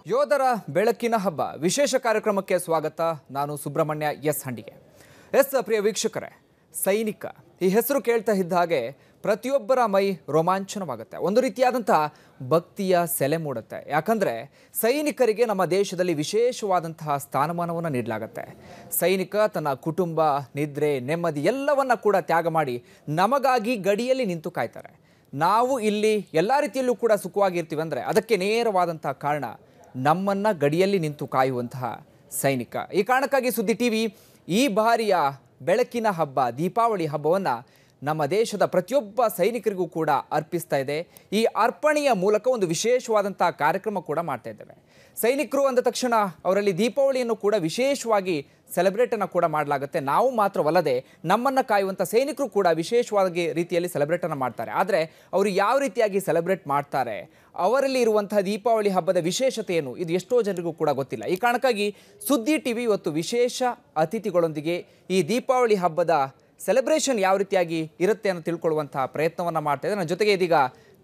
ಯೋಧರ ಬೆಳಕಿನ ಹಬ್ಬ ವಿಶೇಷ ಕಾರ್ಯಕ್ರಮಕ್ಕೆ ಸ್ವಾಗತ. ನಾನು ಸುಬ್ರಹ್ಮಣ್ಯ ಎಸ್ ಹಂಡಿಗೆ. ಪ್ರಿಯ ವೀಕ್ಷಕರೇ, ಸೈನಿಕ ಈ ಹೆಸರು ಕೇಳ್ತಾ ಇದ್ದ ಹಾಗೆ ಪ್ರತಿಯೊಬ್ಬರ ಮೈ ರೋಮಾಂಚನವಾಗುತ್ತೆ. ಒಂದು ರೀತಿಯಾದಂತಹ ಭಕ್ತಿಯ ಸೆಲೆ ಮೂಡುತ್ತೆ. ಯಾಕಂದರೆ ಸೈನಿಕರಿಗೆ ನಮ್ಮ ದೇಶದಲ್ಲಿ ವಿಶೇಷವಾದಂತಹ ಸ್ಥಾನಮಾನವನ್ನು ನೀಡಲಾಗುತ್ತೆ. ಸೈನಿಕ ತನ್ನ ಕುಟುಂಬ, ನಿದ್ರೆ, ನೆಮ್ಮದಿ ಎಲ್ಲವನ್ನ ಕೂಡ ತ್ಯಾಗ ಮಾಡಿ ನಮಗಾಗಿ ಗಡಿಯಲ್ಲಿ ನಿಂತು ಕಾಯ್ತಾರೆ. ನಾವು ಇಲ್ಲಿ ಎಲ್ಲ ರೀತಿಯಲ್ಲೂ ಕೂಡ ಸುಖವಾಗಿರ್ತೀವಿ ಅಂದರೆ ಅದಕ್ಕೆ ನೇರವಾದಂತಹ ಕಾರಣ ನಮ್ಮನ್ನು ಗಡಿಯಲ್ಲಿ ನಿಂತು ಕಾಯುವಂತಹ ಸೈನಿಕ. ಈ ಕಾರಣಕ್ಕಾಗಿ ಸುದ್ದಿ ಟಿವಿ ಈ ಬಾರಿಯ ಬೆಳಕಿನ ಹಬ್ಬ ದೀಪಾವಳಿ ಹಬ್ಬವನ್ನು ನಮ್ಮ ದೇಶದ ಪ್ರತಿಯೊಬ್ಬ ಸೈನಿಕರಿಗೂ ಕೂಡ ಅರ್ಪಿಸ್ತಾ ಇದೆ. ಈ ಅರ್ಪಣೆಯ ಮೂಲಕ ಒಂದು ವಿಶೇಷವಾದಂತಹ ಕಾರ್ಯಕ್ರಮ ಕೂಡ ಮಾಡ್ತಾ ಇದ್ದೇವೆ. ಸೈನಿಕರು ಅಂದ ತಕ್ಷಣ ಅವರಲ್ಲಿ ದೀಪಾವಳಿಯನ್ನು ಕೂಡ ವಿಶೇಷವಾಗಿ ಸೆಲೆಬ್ರೇಟನ್ನು ಕೂಡ ಮಾಡಲಾಗುತ್ತೆ. ನಾವು ಮಾತ್ರವಲ್ಲದೆ ನಮ್ಮನ್ನು ಕಾಯುವಂಥ ಸೈನಿಕರು ಕೂಡ ವಿಶೇಷವಾಗಿ ರೀತಿಯಲ್ಲಿ ಸೆಲೆಬ್ರೇಟನ್ನು ಮಾಡ್ತಾರೆ. ಆದರೆ ಅವರು ಯಾವ ರೀತಿಯಾಗಿ ಸೆಲೆಬ್ರೇಟ್ ಮಾಡ್ತಾರೆ, ಅವರಲ್ಲಿ ಇರುವಂತಹ ದೀಪಾವಳಿ ಹಬ್ಬದ ವಿಶೇಷತೆ ಏನು, ಇದು ಎಷ್ಟೋ ಜನರಿಗೂ ಕೂಡ ಗೊತ್ತಿಲ್ಲ. ಈ ಕಾರಣಕ್ಕಾಗಿ ಸುದ್ದಿ ಟಿವಿ ಇವತ್ತು ವಿಶೇಷ ಅತಿಥಿಗಳೊಂದಿಗೆ ಈ ದೀಪಾವಳಿ ಹಬ್ಬದ ಸೆಲೆಬ್ರೇಷನ್ ಯಾವ ರೀತಿಯಾಗಿ ಇರುತ್ತೆ ಅಂತ ತಿಳ್ಕೊಳ್ಳುವಂತಹ ಪ್ರಯತ್ನವನ್ನು ಮಾಡ್ತಾ ಇದೆ. ನನ್ನ ಜೊತೆಗೆ ಇದೀಗ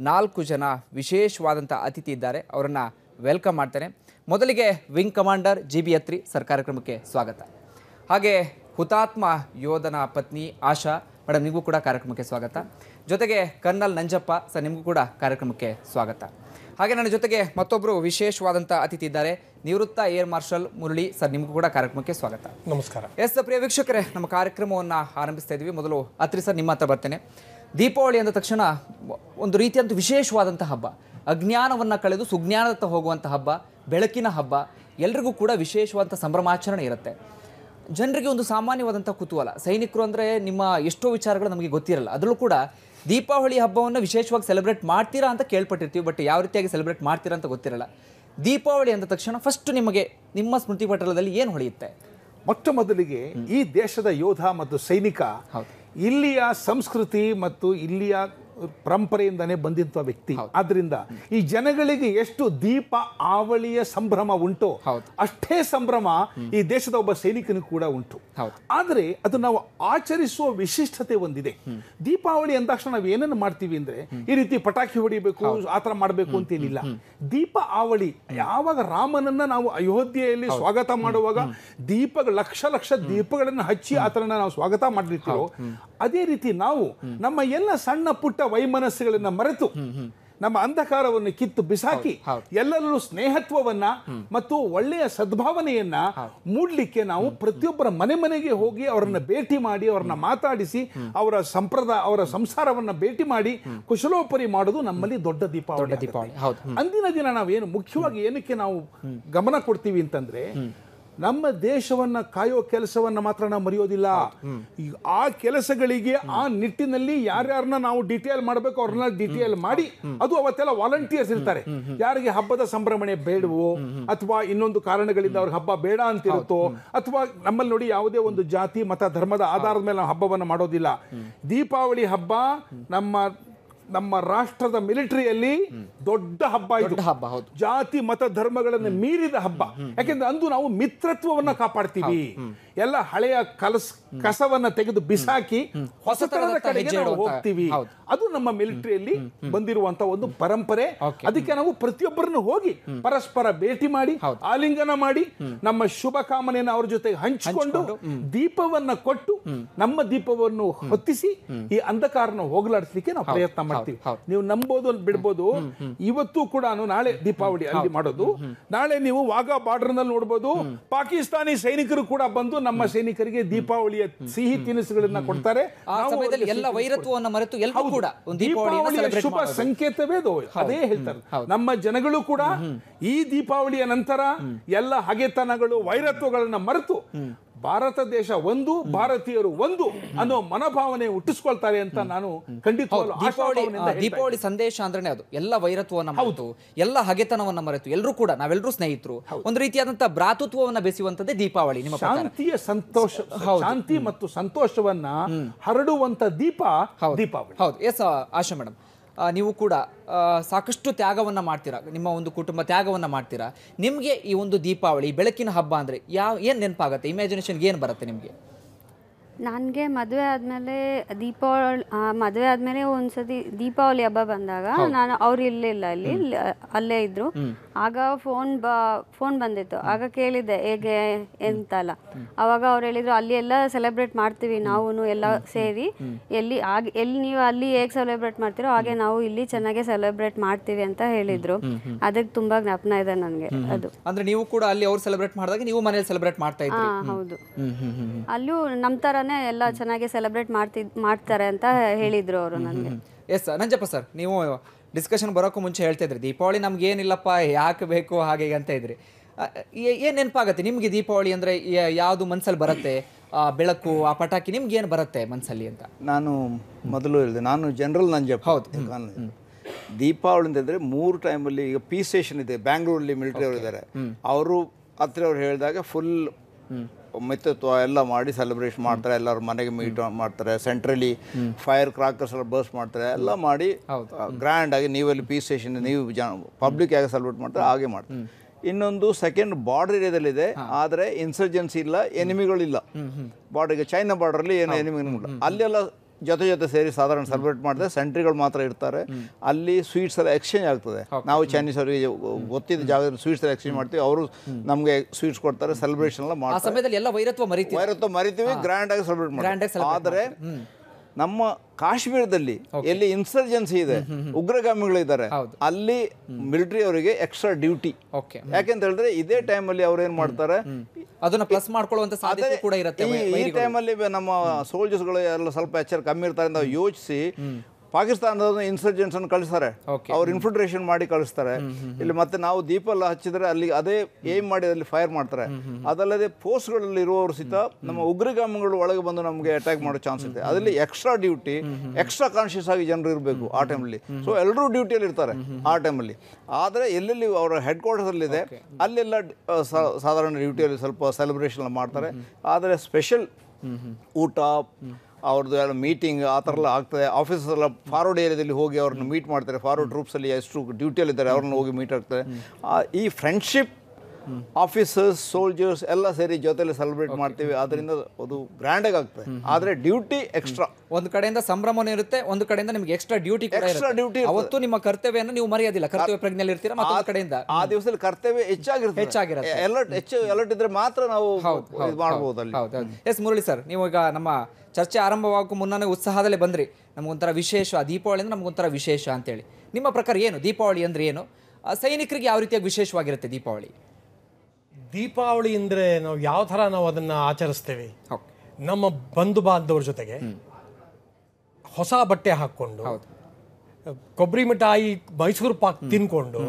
4 ಜನ ವಿಶೇಷವಾದಂಥ ಅತಿಥಿ ಇದ್ದಾರೆ. ಅವರನ್ನು ವೆಲ್ಕಮ್ ಮಾಡ್ತೇನೆ. ಮೊದಲಿಗೆ wing commander GB Atri sir, ಕಾರ್ಯಕ್ರಮಕ್ಕೆ ಸ್ವಾಗತ. ಹಾಗೆ ಹುತಾತ್ಮ ಯೋಧನ ಪತ್ನಿ ಆಶಾ ಮೇಡಮ್, ನಿಮಗೂ ಕೂಡ ಕಾರ್ಯಕ್ರಮಕ್ಕೆ ಸ್ವಾಗತ. ಜೊತೆಗೆ ಕರ್ನಲ್ ನಂಜಪ್ಪ ಸರ್, ನಿಮಗೂ ಕೂಡ ಕಾರ್ಯಕ್ರಮಕ್ಕೆ ಸ್ವಾಗತ. ಹಾಗೆ ನನ್ನ ಜೊತೆಗೆ ಮತ್ತೊಬ್ಬರು ವಿಶೇಷವಾದಂಥ ಅತಿಥಿ ಇದ್ದಾರೆ, ನಿವೃತ್ತ ಏರ್ ಮಾರ್ಷಲ್ ಮುರಳಿ ಸರ್, ನಿಮಗೂ ಕೂಡ ಕಾರ್ಯಕ್ರಮಕ್ಕೆ ಸ್ವಾಗತ. ನಮಸ್ಕಾರ. ಪ್ರಿಯ ವೀಕ್ಷಕರೇ, ನಮ್ಮ ಕಾರ್ಯಕ್ರಮವನ್ನು ಆರಂಭಿಸ್ತಾ ಇದ್ವಿ. ಮೊದಲು ಅತ್ರಿ ಸರ್, ನಿಮ್ಮ ಹತ್ರ ಬರ್ತೇನೆ. ದೀಪಾವಳಿ ಅಂದ ತಕ್ಷಣ ಒಂದು ರೀತಿಯಂತ ವಿಶೇಷವಾದಂಥ ಹಬ್ಬ, ಅಜ್ಞಾನವನ್ನು ಕಳೆದು ಸುಜ್ಞಾನದತ್ತ ಹೋಗುವಂಥ ಹಬ್ಬ, ಬೆಳಕಿನ ಹಬ್ಬ, ಎಲ್ರಿಗೂ ಕೂಡ ವಿಶೇಷವಾದಂಥ ಸಂಭ್ರಮಾಚರಣೆ ಇರುತ್ತೆ. ಜನರಿಗೆ ಒಂದು ಸಾಮಾನ್ಯವಾದಂಥ ಕುತೂಹಲ, ಸೈನಿಕರು ಅಂದರೆ ನಿಮ್ಮ ಎಷ್ಟೋ ವಿಚಾರಗಳು ನಮಗೆ ಗೊತ್ತಿರಲ್ಲ. ಅದರಲ್ಲೂ ಕೂಡ ದೀಪಾವಳಿ ಹಬ್ಬವನ್ನು ವಿಶೇಷವಾಗಿ ಸೆಲೆಬ್ರೇಟ್ ಮಾಡ್ತೀರಾ ಅಂತ ಕೇಳ್ಪಟ್ಟಿರ್ತೀವಿ, ಬಟ್ ಯಾವ ರೀತಿಯಾಗಿ ಸೆಲೆಬ್ರೇಟ್ ಮಾಡ್ತೀರಾ ಅಂತ ಗೊತ್ತಿರಲ್ಲ. ದೀಪಾವಳಿ ಅಂದ ತಕ್ಷಣ ಫಸ್ಟ್ ನಿಮಗೆ ನಿಮ್ಮ ಸ್ಮೃತಿ ಪಟಲದಲ್ಲಿ ಏನು ಹೊಳೆಯುತ್ತೆ? ಮೊಟ್ಟ ಮೊದಲಿಗೆ ಈ ದೇಶದ ಯೋಧ ಮತ್ತು ಸೈನಿಕ ಇಲ್ಲಿಯ ಸಂಸ್ಕೃತಿ ಮತ್ತು ಇಲ್ಲಿಯ ಪರಂಪರೆಯಿಂದನೇ ಬಂದಂಥ ವ್ಯಕ್ತಿ. ಆದ್ರಿಂದ ಈ ಜನಗಳಿಗೆ ಎಷ್ಟು ದೀಪ ಆವಳಿಯ ಸಂಭ್ರಮ ಉಂಟು, ಅಷ್ಟೇ ಸಂಭ್ರಮ ಈ ದೇಶದ ಒಬ್ಬ ಸೈನಿಕನಿಗೂ ಕೂಡ ಉಂಟು. ಆದರೆ ಅದು ನಾವು ಆಚರಿಸುವ ವಿಶಿಷ್ಟತೆ ಒಂದಿದೆ. ದೀಪಾವಳಿ ಅಂದಾಕ್ಷಣ ನಾವು ಏನನ್ನು ಮಾಡ್ತೀವಿ ಅಂದ್ರೆ ಈ ರೀತಿ ಪಟಾಕಿ ಹೊಡಿಬೇಕು, ಆತರ ಮಾಡಬೇಕು ಅಂತೇನಿಲ್ಲ. ದೀಪ ಆವಳಿ ಯಾವಾಗ ರಾಮನನ್ನ ನಾವು ಅಯೋಧ್ಯೆಯಲ್ಲಿ ಸ್ವಾಗತ ಮಾಡುವಾಗ ಲಕ್ಷ ಲಕ್ಷ ದೀಪಗಳನ್ನು ಹಚ್ಚಿ ಆತರನ್ನ ನಾವು ಸ್ವಾಗತ ಮಾಡಿರ್ತೀವೋ, ಅದೇ ರೀತಿ ನಾವು ನಮ್ಮ ಎಲ್ಲ ಸಣ್ಣ ಪುಟ್ಟ ವೈಮನಸ್ಸುಗಳನ್ನ ಮರೆತು ನಮ್ಮ ಅಂಧಕಾರವನ್ನು ಕಿತ್ತು ಬಿಸಾಕಿ ಎಲ್ಲರಲ್ಲೂ ಸ್ನೇಹತ್ವವನ್ನ ಮತ್ತು ಒಳ್ಳೆಯ ಸದ್ಭಾವನೆಯನ್ನ ಮೂಡ್ಲಿಕ್ಕೆ ನಾವು ಪ್ರತಿಯೊಬ್ಬರ ಮನೆಗೆ ಹೋಗಿ ಅವರನ್ನ ಭೇಟಿ ಮಾಡಿ, ಅವರನ್ನ ಮಾತಾಡಿಸಿ, ಅವರ ಸಂಸಾರವನ್ನ ಭೇಟಿ ಮಾಡಿ ಕುಶಲೋಪರಿ ಮಾಡೋದು ನಮ್ಮಲ್ಲಿ ದೊಡ್ಡ ದೀಪಾವಳಿ. ಅಂದಿನ ದಿನ ನಾವೇನು ಮುಖ್ಯವಾಗಿ ಏನಕ್ಕೆ ನಾವು ಗಮನ ಕೊಡ್ತೀವಿ ಅಂತಂದ್ರೆ, ನಮ್ಮ ದೇಶವನ್ನ ಕಾಯೋ ಕೆಲಸವನ್ನ ಮಾತ್ರ ನಾವು ಮರೆಯೋದಿಲ್ಲ. ಆ ಕೆಲಸಗಳಿಗೆ ಆ ನಿಟ್ಟಿನಲ್ಲಿ ಯಾರ್ಯಾರನ್ನ ನಾವು ಡಿಟೇಲ್ ಮಾಡಬೇಕು ಅವ್ರನ್ನ ಡಿಟೇಲ್ ಮಾಡಿ, ಅದು ಅವತ್ತೆಲ್ಲ ವಾಲಂಟಿಯರ್ಸ್ ಇರ್ತಾರೆ. ಯಾರಿಗೆ ಹಬ್ಬದ ಸಂಭ್ರಮಣೆ ಬೇಡವೋ ಅಥವಾ ಇನ್ನೊಂದು ಕಾರಣಗಳಿಂದ ಅವ್ರಿಗೆ ಹಬ್ಬ ಬೇಡ ಅಂತಿರುತ್ತೋ, ಅಥವಾ ನಮ್ಮಲ್ಲಿ ನೋಡಿ ಯಾವುದೇ ಒಂದು ಜಾತಿ ಮತ ಧರ್ಮದ ಆಧಾರದ ಮೇಲೆ ನಾವು ಹಬ್ಬವನ್ನು ಮಾಡೋದಿಲ್ಲ. ದೀಪಾವಳಿ ಹಬ್ಬ ನಮ್ಮ ರಾಷ್ಟ್ರದ ಮಿಲಿಟರಿಯಲ್ಲಿ ದೊಡ್ಡ ಹಬ್ಬ ಇದು. ಜಾತಿ ಮತ ಧರ್ಮಗಳನ್ನು ಮೀರಿದ ಹಬ್ಬ. ಯಾಕೆಂದ್ರೆ ಅಂದು ನಾವು ಮಿತ್ರತ್ವವನ್ನ ಕಾಪಾಡ್ತೀವಿ. ಎಲ್ಲ ಹಳೆಯ ಕಸವನ್ನ ತೆಗೆದು ಬಿಸಾಕಿ ಹೊಸತನದ ಕಡೆಗೆ ನಾವು ಹೋಗ್ತೀವಿ. ಅದು ನಮ್ಮ ಮಿಲಿಟರಿಯಲ್ಲಿ ಬಂದಿರುವಂತ ಒಂದು ಪರಂಪರೆ. ಅದಕ್ಕೆ ನಾವು ಪ್ರತಿಯೊಬ್ಬರನ್ನು ಹೋಗಿ ಪರಸ್ಪರ ಭೇಟಿ ಮಾಡಿ, ಆಲಿಂಗನ ಮಾಡಿ, ನಮ್ಮ ಶುಭ ಕಾಮನೆಯನ್ನು ಅವ್ರ ಜೊತೆಗೆ ಹಂಚಿಕೊಂಡು ದೀಪವನ್ನ ಕೊಟ್ಟು ನಮ್ಮ ದೀಪವನ್ನು ಹೊತ್ತಿಸಿ ಈ ಅಂಧಕಾರನ ಹೋಗಲಾಡಿಸ್ಲಿಕ್ಕೆ ನಾವು ಪ್ರಯತ್ನ ಮಾಡ್ತೀವಿ. ನೀವು ನಂಬೋದು ಬಿಡ್ಬೋದು, ಇವತ್ತು ಕೂಡ ನಾಳೆ ದೀಪಾವಳಿ ಅಲ್ಲಿ ಮಾಡೋದು. ನಾಳೆ ನೀವು ವಾಘಾ ಬಾರ್ಡರ್ ನಲ್ಲಿ ನೋಡ್ಬೋದು, ಪಾಕಿಸ್ತಾನಿ ಸೈನಿಕರು ಕೂಡ ಬಂದು ನಮ್ಮ ಸೈನಿಕರಿಗೆ ದೀಪಾವಳಿಯ ಸಿಹಿ ತಿನಿಸುಗಳನ್ನ ಕೊಡ್ತಾರೆ. ಎಲ್ಲ ವೈರತ್ವವನ್ನು ಮರೆತು ಎಲ್ಲರೂ ಕೂಡ ದೀಪಾವಳಿಯ ಶುಭ ಸಂಕೇತವೇ ಅದೇ ಹೇಳ್ತಾರೆ. ನಮ್ಮ ಜನಗಳು ಕೂಡ ಈ ದೀಪಾವಳಿಯ ನಂತರ ಎಲ್ಲ ಹಗೆತನಗಳು ವೈರತ್ವಗಳನ್ನ ಮರೆತು ಭಾರತ ದೇಶ ಒಂದು, ಭಾರತೀಯರು ಒಂದು ಅನ್ನೋ ಮನೋಭಾವನೆ ಹುಟ್ಟಿಸ್ಕೊಳ್ತಾರೆ ಅಂತ ನಾನು ಖಂಡಿತವಾಗ್ಲೂ ದೀಪಾವಳಿ ಸಂದೇಶ ಅಂದ್ರೆ ಅದು ಎಲ್ಲ ವೈರತ್ವವನ್ನು ಮರೆತು, ಎಲ್ಲ ಹಗೆತನವನ್ನ ಮರೆತು ಎಲ್ಲರೂ ಕೂಡ ನಾವೆಲ್ಲರೂ ಸ್ನೇಹಿತರು, ಒಂದು ರೀತಿಯಾದಂತಹ ಭ್ರಾತೃತ್ವವನ್ನ ಬೆಸೆಯುವಂತದ್ದೇ ದೀಪಾವಳಿ. ನಿಮ್ಮ ಶಾಂತಿಯ ಸಂತೋಷ, ಶಾಂತಿ ಮತ್ತು ಸಂತೋಷವನ್ನ ಹರಡುವಂತ ದೀಪ ದೀಪಾವಳಿ. ಹೌದು. ಎಸ್ ಆಶಾ ಮೇಡಮ್, ನೀವು ಕೂಡ ಸಾಕಷ್ಟು ತ್ಯಾಗವನ್ನು ಮಾಡ್ತೀರಾ, ನಿಮ್ಮ ಒಂದು ಕುಟುಂಬ ತ್ಯಾಗವನ್ನು ಮಾಡ್ತೀರಾ. ನಿಮಗೆ ಈ ಒಂದು ದೀಪಾವಳಿ ಬೆಳಕಿನ ಹಬ್ಬ ಅಂದರೆ ಏನು ನೆನಪಾಗುತ್ತೆ? ಇಮ್ಯಾಜಿನೇಷನ್ಗೆ ಏನು ಬರುತ್ತೆ ನಿಮಗೆ? ನನಗೆ ಮದುವೆ ಆದಮೇಲೆ ಒಂದ್ಸತಿ ದೀಪಾವಳಿ ಹಬ್ಬ ಬಂದಾಗ ನಾನು ಅವ್ರು ಇರಲಿಲ್ಲ ಅಲ್ಲೇ ಇದ್ರು. ಆಗ ಫೋನ್ ಬಂದಿತ್ತು. ಆಗ ಕೇಳಿದ್ದೆ ಹೇಗೆ ಎಂತಲ್ಲ. ಅವಾಗ ಅವ್ರು ಹೇಳಿದ್ರು ಅಲ್ಲಿ ಎಲ್ಲ ಸೆಲೆಬ್ರೇಟ್ ಮಾಡ್ತೀವಿ ನಾವು ಎಲ್ಲ ಸೇರಿ, ಎಲ್ಲಿ ನೀವು ಅಲ್ಲಿ ಹೇಗೆ ಸೆಲೆಬ್ರೇಟ್ ಮಾಡ್ತೀರೋ ಹಾಗೆ ನಾವು ಇಲ್ಲಿ ಚೆನ್ನಾಗಿ ಸೆಲೆಬ್ರೇಟ್ ಮಾಡ್ತೀವಿ ಅಂತ ಹೇಳಿದ್ರು. ಅದಕ್ಕೆ ತುಂಬಾ ಜ್ಞಾಪನ ಇದೆ ನನಗೆ. ಅದು ಅಂದ್ರೆ ನೀವು ಕೂಡ ಅಲ್ಲಿ ಅವ್ರು ಸೆಲೆಬ್ರೇಟ್ ಮಾಡಿದಾಗ ನೀವು ಮನೇಲಿ ಸೆಲೆಬ್ರೇಟ್ ಮಾಡ್ತಾ ಇದ್ರಿ? ಹೌದು, ಅಲ್ಲೂ ನಮ್ಮ ತರನೇ ಎಲ್ಲ ಚೆನ್ನಾಗಿ ಸೆಲೆಬ್ರೇಟ್ ಮಾಡ್ತಾರೆ ಅಂತ ಹೇಳಿದ್ರು ಅವರು ನನಗೆ. ಎಸ್ ನಂಜಪ್ಪ ಸರ್, ನೀವು ಡಿಸ್ಕಷನ್ ಬರೋಕ್ಕೂ ಮುಂಚೆ ಹೇಳ್ತಾ ಇದ್ರಿ ದೀಪಾವಳಿ ನಮ್ಗೆ ಏನಿಲ್ಲಪ್ಪ ಯಾಕೆ ಬೇಕು ಹಾಗೆ ಅಂತ ಇದ್ರಿ. ಏನು ನೆನಪಾಗತ್ತೆ ನಿಮಗೆ ದೀಪಾವಳಿ ಅಂದರೆ? ಯಾವುದು ಮನಸ್ಸಲ್ಲಿ ಬರುತ್ತೆ? ಬೆಳಕು, ಆ ಪಟಾಕಿ, ನಿಮ್ಗೆ ಏನು ಬರುತ್ತೆ ಮನಸ್ಸಲ್ಲಿ ಅಂತ? ನಾನು ಮೊದಲು ಹೇಳಿದೆ, ನಾನು ಜನರಲ್ ನಂಜಪ್ಪ. ಹೌದು, ದೀಪಾವಳಿ ಅಂತಂದರೆ 3 ಟೈಮಲ್ಲಿ ಈಗ ಪಿ ಸ್ಟೇಷನ್ ಇದೆ ಬ್ಯಾಂಗ್ಳೂರಲ್ಲಿ, ಮಿಲಿಟರಿ ಅವರು ಇದ್ದಾರೆ. ಅವರು ಹತ್ರ ಅವ್ರು ಹೇಳಿದಾಗ ಫುಲ್ ಮಿತ್ರತ್ವ ಎಲ್ಲ ಮಾಡಿ ಸೆಲೆಬ್ರೇಷನ್ ಮಾಡ್ತಾರೆ. ಎಲ್ಲರೂ ಮನೆಗೆ ಮೀಟ್ ಮಾಡ್ತಾರೆ. ಸೆಂಟ್ರಲಿ ಫೈರ್ ಕ್ರಾಕರ್ಸ್ ಎಲ್ಲ ಬರ್ಸ್ಟ್ ಮಾಡ್ತಾರೆ. ಎಲ್ಲ ಮಾಡಿ ಗ್ರ್ಯಾಂಡ್ ಆಗಿ ನೀವಲ್ಲಿ ಪಿ ಸ್ಟೇಷನ್ ನೀವು ಪಬ್ಲಿಕ್ ಆಗಿ ಸೆಲೆಬ್ರೇಟ್ ಮಾಡ್ತಾರೆ, ಹಾಗೆ ಮಾಡ್ತಾರೆ. ಇನ್ನೊಂದು ಸೆಕೆಂಡ್ ಬಾರ್ಡರ್ ಏರಿಯಾದಲ್ಲಿದೆ, ಆದರೆ ಇನ್ಸರ್ಜೆನ್ಸಿ ಇಲ್ಲ, ಎನಿಮಿಗಳಿಲ್ಲ. ಬಾರ್ಡರ್ಗೆ ಚೈನಾ ಬಾರ್ಡರಲ್ಲಿ ಏನು ಎನಿಮಿಗಳಿಲ್ಲ. ಅಲ್ಲೆಲ್ಲ ಜೊತೆ ಸೇರಿ ಸಾಧಾರಣ ಸೆಲೆಬ್ರೇಟ್ ಮಾಡಿದ್ರೆ ಸೆಂಟ್ರಿಗಳು ಮಾತ್ರ ಇರ್ತಾರೆ. ಅಲ್ಲಿ ಸ್ವೀಟ್ಸ್ ಎಲ್ಲ ಎಕ್ಸ್ಚೇಂಜ್ ಆಗ್ತದೆ. ನಾವು ಚೈನೀಸ್ ಅವರಿಗೆ ಗೊತ್ತಿದ್ದ ಜಾಗದಲ್ಲಿ ಸ್ವೀಟ್ಸ್ ಎಲ್ಲ ಎಕ್ಸ್ಚೇಂಜ್ ಮಾಡ್ತೀವಿ, ಅವರು ನಮಗೆ ಸ್ವೀಟ್ಸ್ ಕೊಡ್ತಾರೆ, ಸೆಲೆಬ್ರೇಷನ್ ಎಲ್ಲ ಮಾಡ್ತಾರೆ. ವೈರತ್ವ ಮರಿತೀವಿ, ಗ್ರ್ಯಾಂಡ್ ಆಗಿ ಸೆಲೆಬ್ರೇಟ್ ಮಾಡ್ತೀವಿ. ಆದರೆ ನಮ್ಮ ಕಾಶ್ಮೀರದಲ್ಲಿ ಎಲ್ಲಿ ಇನ್ಸರ್ಜೆನ್ಸಿ ಇದೆ, ಉಗ್ರಗಾಮಿಗಳಿದ್ದಾರೆ, ಅಲ್ಲಿ ಮಿಲಿಟರಿ ಅವರಿಗೆ ಎಕ್ಸ್ಟ್ರಾ ಡ್ಯೂಟಿ. ಯಾಕೆಂತ ಹೇಳಿದ್ರೆ ಇದೇ ಟೈಮಲ್ಲಿ ಅವ್ರು ಏನ್ ಮಾಡ್ತಾರೆ, ಅದನ್ನ ಪ್ಲಸ್ ಮಾಡ್ಕೊಳ್ಳುವಂತ ಸಾಧ್ಯತೆ ಕೂಡ ಇರುತ್ತೆ. ಈ ಟೈಮಲ್ಲಿ ನಮ್ಮ ಸೋಲ್ಜರ್ಸ್ಗಳು ಎಲ್ಲ ಸ್ವಲ್ಪ ಎಚ್ಚರ ಕಮ್ಮಿ ಇರ್ತಾರೆ ಅಂತ ಯೋಚಿಸಿ ಪಾಕಿಸ್ತಾನದ ಇನ್ಸರ್ಜೆನ್ಸ್ ಅನ್ನು ಕಳಿಸ್ತಾರೆ. ಅವ್ರು ಇನ್ಫಿಲ್ಟ್ರೇಷನ್ ಮಾಡಿ ಕಳಿಸ್ತಾರೆ ಇಲ್ಲಿ. ಮತ್ತೆ ನಾವು ದೀಪ ಎಲ್ಲ ಹಚ್ಚಿದ್ರೆ ಅಲ್ಲಿ ಅದೇ ಏಮ್ ಮಾಡಿ ಅಲ್ಲಿ ಫೈರ್ ಮಾಡ್ತಾರೆ. ಅದಲ್ಲದೆ ಪೋಸ್ಟ್ಗಳಲ್ಲಿ ಇರುವವರು ಸಹಿತ ನಮ್ಮ ಉಗ್ರಗಾಮಿಗಳು ಒಳಗೆ ಬಂದು ನಮಗೆ ಅಟ್ಯಾಕ್ ಮಾಡೋ ಚಾನ್ಸ್ ಇದೆ. ಅದರಲ್ಲಿ ಎಕ್ಸ್ಟ್ರಾ ಡ್ಯೂಟಿ, ಎಕ್ಸ್ಟ್ರಾ ಕಾನ್ಶಿಯಸ್ ಆಗಿ ಜನರು ಇರಬೇಕು ಆ ಟೈಮಲ್ಲಿ. ಸೊ ಎಲ್ಲರೂ ಡ್ಯೂಟಿಯಲ್ಲಿ ಇರ್ತಾರೆ ಆ ಟೈಮಲ್ಲಿ. ಆದರೆ ಎಲ್ಲೆಲ್ಲಿ ಅವರ ಹೆಡ್ ಕ್ವಾರ್ಟರ್ಸ್ ಅಲ್ಲಿ ಇದೆ ಅಲ್ಲೆಲ್ಲ ಸಾಧಾರಣ ಡ್ಯೂಟಿಯಲ್ಲಿ ಸ್ವಲ್ಪ ಸೆಲೆಬ್ರೇಷನ್ ಮಾಡ್ತಾರೆ. ಆದರೆ ಸ್ಪೆಷಲ್ ಊಟ, ಅವ್ರದ್ದು ಎಲ್ಲ ಮೀಟಿಂಗ್ ಆ ಥರ ಎಲ್ಲ ಆಗ್ತದೆ. ಆಫೀಸಸ್ ಎಲ್ಲ ಫಾರ್ವರ್ಡ್ ಏರಿಯಾದಲ್ಲಿ ಹೋಗಿ ಅವ್ರನ್ನ ಮೀಟ್ ಮಾಡ್ತಾರೆ. ಫಾರ್ವರ್ಡ್ ಟ್ರೂಪ್ಸಲ್ಲಿ ಎಷ್ಟು ಡ್ಯೂಟಿಯಲ್ಲಿದ್ದಾರೆ ಅವ್ರನ್ನ ಹೋಗಿ ಮೀಟ್ ಆಗ್ತಾರೆ. ಈ ಫ್ರೆಂಡ್ಶಿಪ್, ಆಫೀಸರ್ಸ್, ಸೋಲ್ಜರ್ಸ್ ಎಲ್ಲ ಸೇರಿ ಜೊತೆಲಿ ಸೆಲೆಬ್ರೇಟ್ ಮಾಡ್ತೀವಿ. ಅದರಿಂದ ಅದು ಗ್ರ್ಯಾಂಡಾಗಿ ಆಗ್ತದೆ. ಆದರೆ ಡ್ಯೂಟಿ ಎಕ್ಸ್ಟ್ರಾ. ಒಂದು ಕಡೆಯಿಂದ ಸಂಭ್ರಮನೂ ಇರುತ್ತೆ, ಒಂದು ಕಡೆಯಿಂದ ನಿಮಗೆ ಎಕ್ಸ್ಟ್ರಾ ಡ್ಯೂಟಿ ಎಕ್ಸ್ಟ್ರಾ ಡ್ಯೂಟಿ. ಅವತ್ತು ನಿಮ್ಮ ಕರ್ತವ್ಯವನ್ನು ನೀವು ಮರೆಯೋದಿಲ್ಲ, ಕರ್ತವ್ಯ ಪ್ರಜ್ಞೆಯಲ್ಲಿ ಇರ್ತೀರಾ. ಮತ್ತೊಂದು ಕಡೆಯಿಂದ ಆ ದಿವಸದಲ್ಲಿ ಕರ್ತವ್ಯ ಹೆಚ್ಚಾಗಿರುತ್ತೆ. ಅಲರ್ಟ್ ಇದ್ರೆ ಮಾತ್ರ ನಾವು ಮಾಡಬಹುದು ಅಲ್ಲಿ. ಎಸ್ ಮುರಳಿ ಸರ್, ನೀವು ಈಗ ನಮ್ಮ ಚರ್ಚೆ ಆರಂಭವಾಗಕ್ಕೂ ಮುನ್ನನೇ ಉತ್ಸಾಹದಲ್ಲೇ ಬಂದ್ರಿ, ನಮಗೊಂಥರ ವಿಶೇಷ ದೀಪಾವಳಿ ಅಂದ್ರೆ ನಮಗೊಂಥರ ವಿಶೇಷ ಅಂತೇಳಿ. ನಿಮ್ಮ ಪ್ರಕಾರ ಏನು ದೀಪಾವಳಿ ಅಂದ್ರೆ ಏನು? ಸೈನಿಕರಿಗೆ ಯಾವ ರೀತಿಯಾಗಿ ವಿಶೇಷವಾಗಿರುತ್ತೆ ದೀಪಾವಳಿ? ದೀಪಾವಳಿ ಅಂದರೆ ನಾವು ಯಾವ ಥರ ನಾವು ಅದನ್ನು ಆಚರಿಸ್ತೇವೆ, ನಮ್ಮ ಬಂಧು ಬಾಂಧವರ ಜೊತೆಗೆ ಹೊಸ ಬಟ್ಟೆ ಹಾಕ್ಕೊಂಡು, ಕೊಬ್ಬರಿ ಮಿಠಾಯಿ, ಮೈಸೂರು ಪಾಕ್ ತಿನ್ಕೊಂಡು,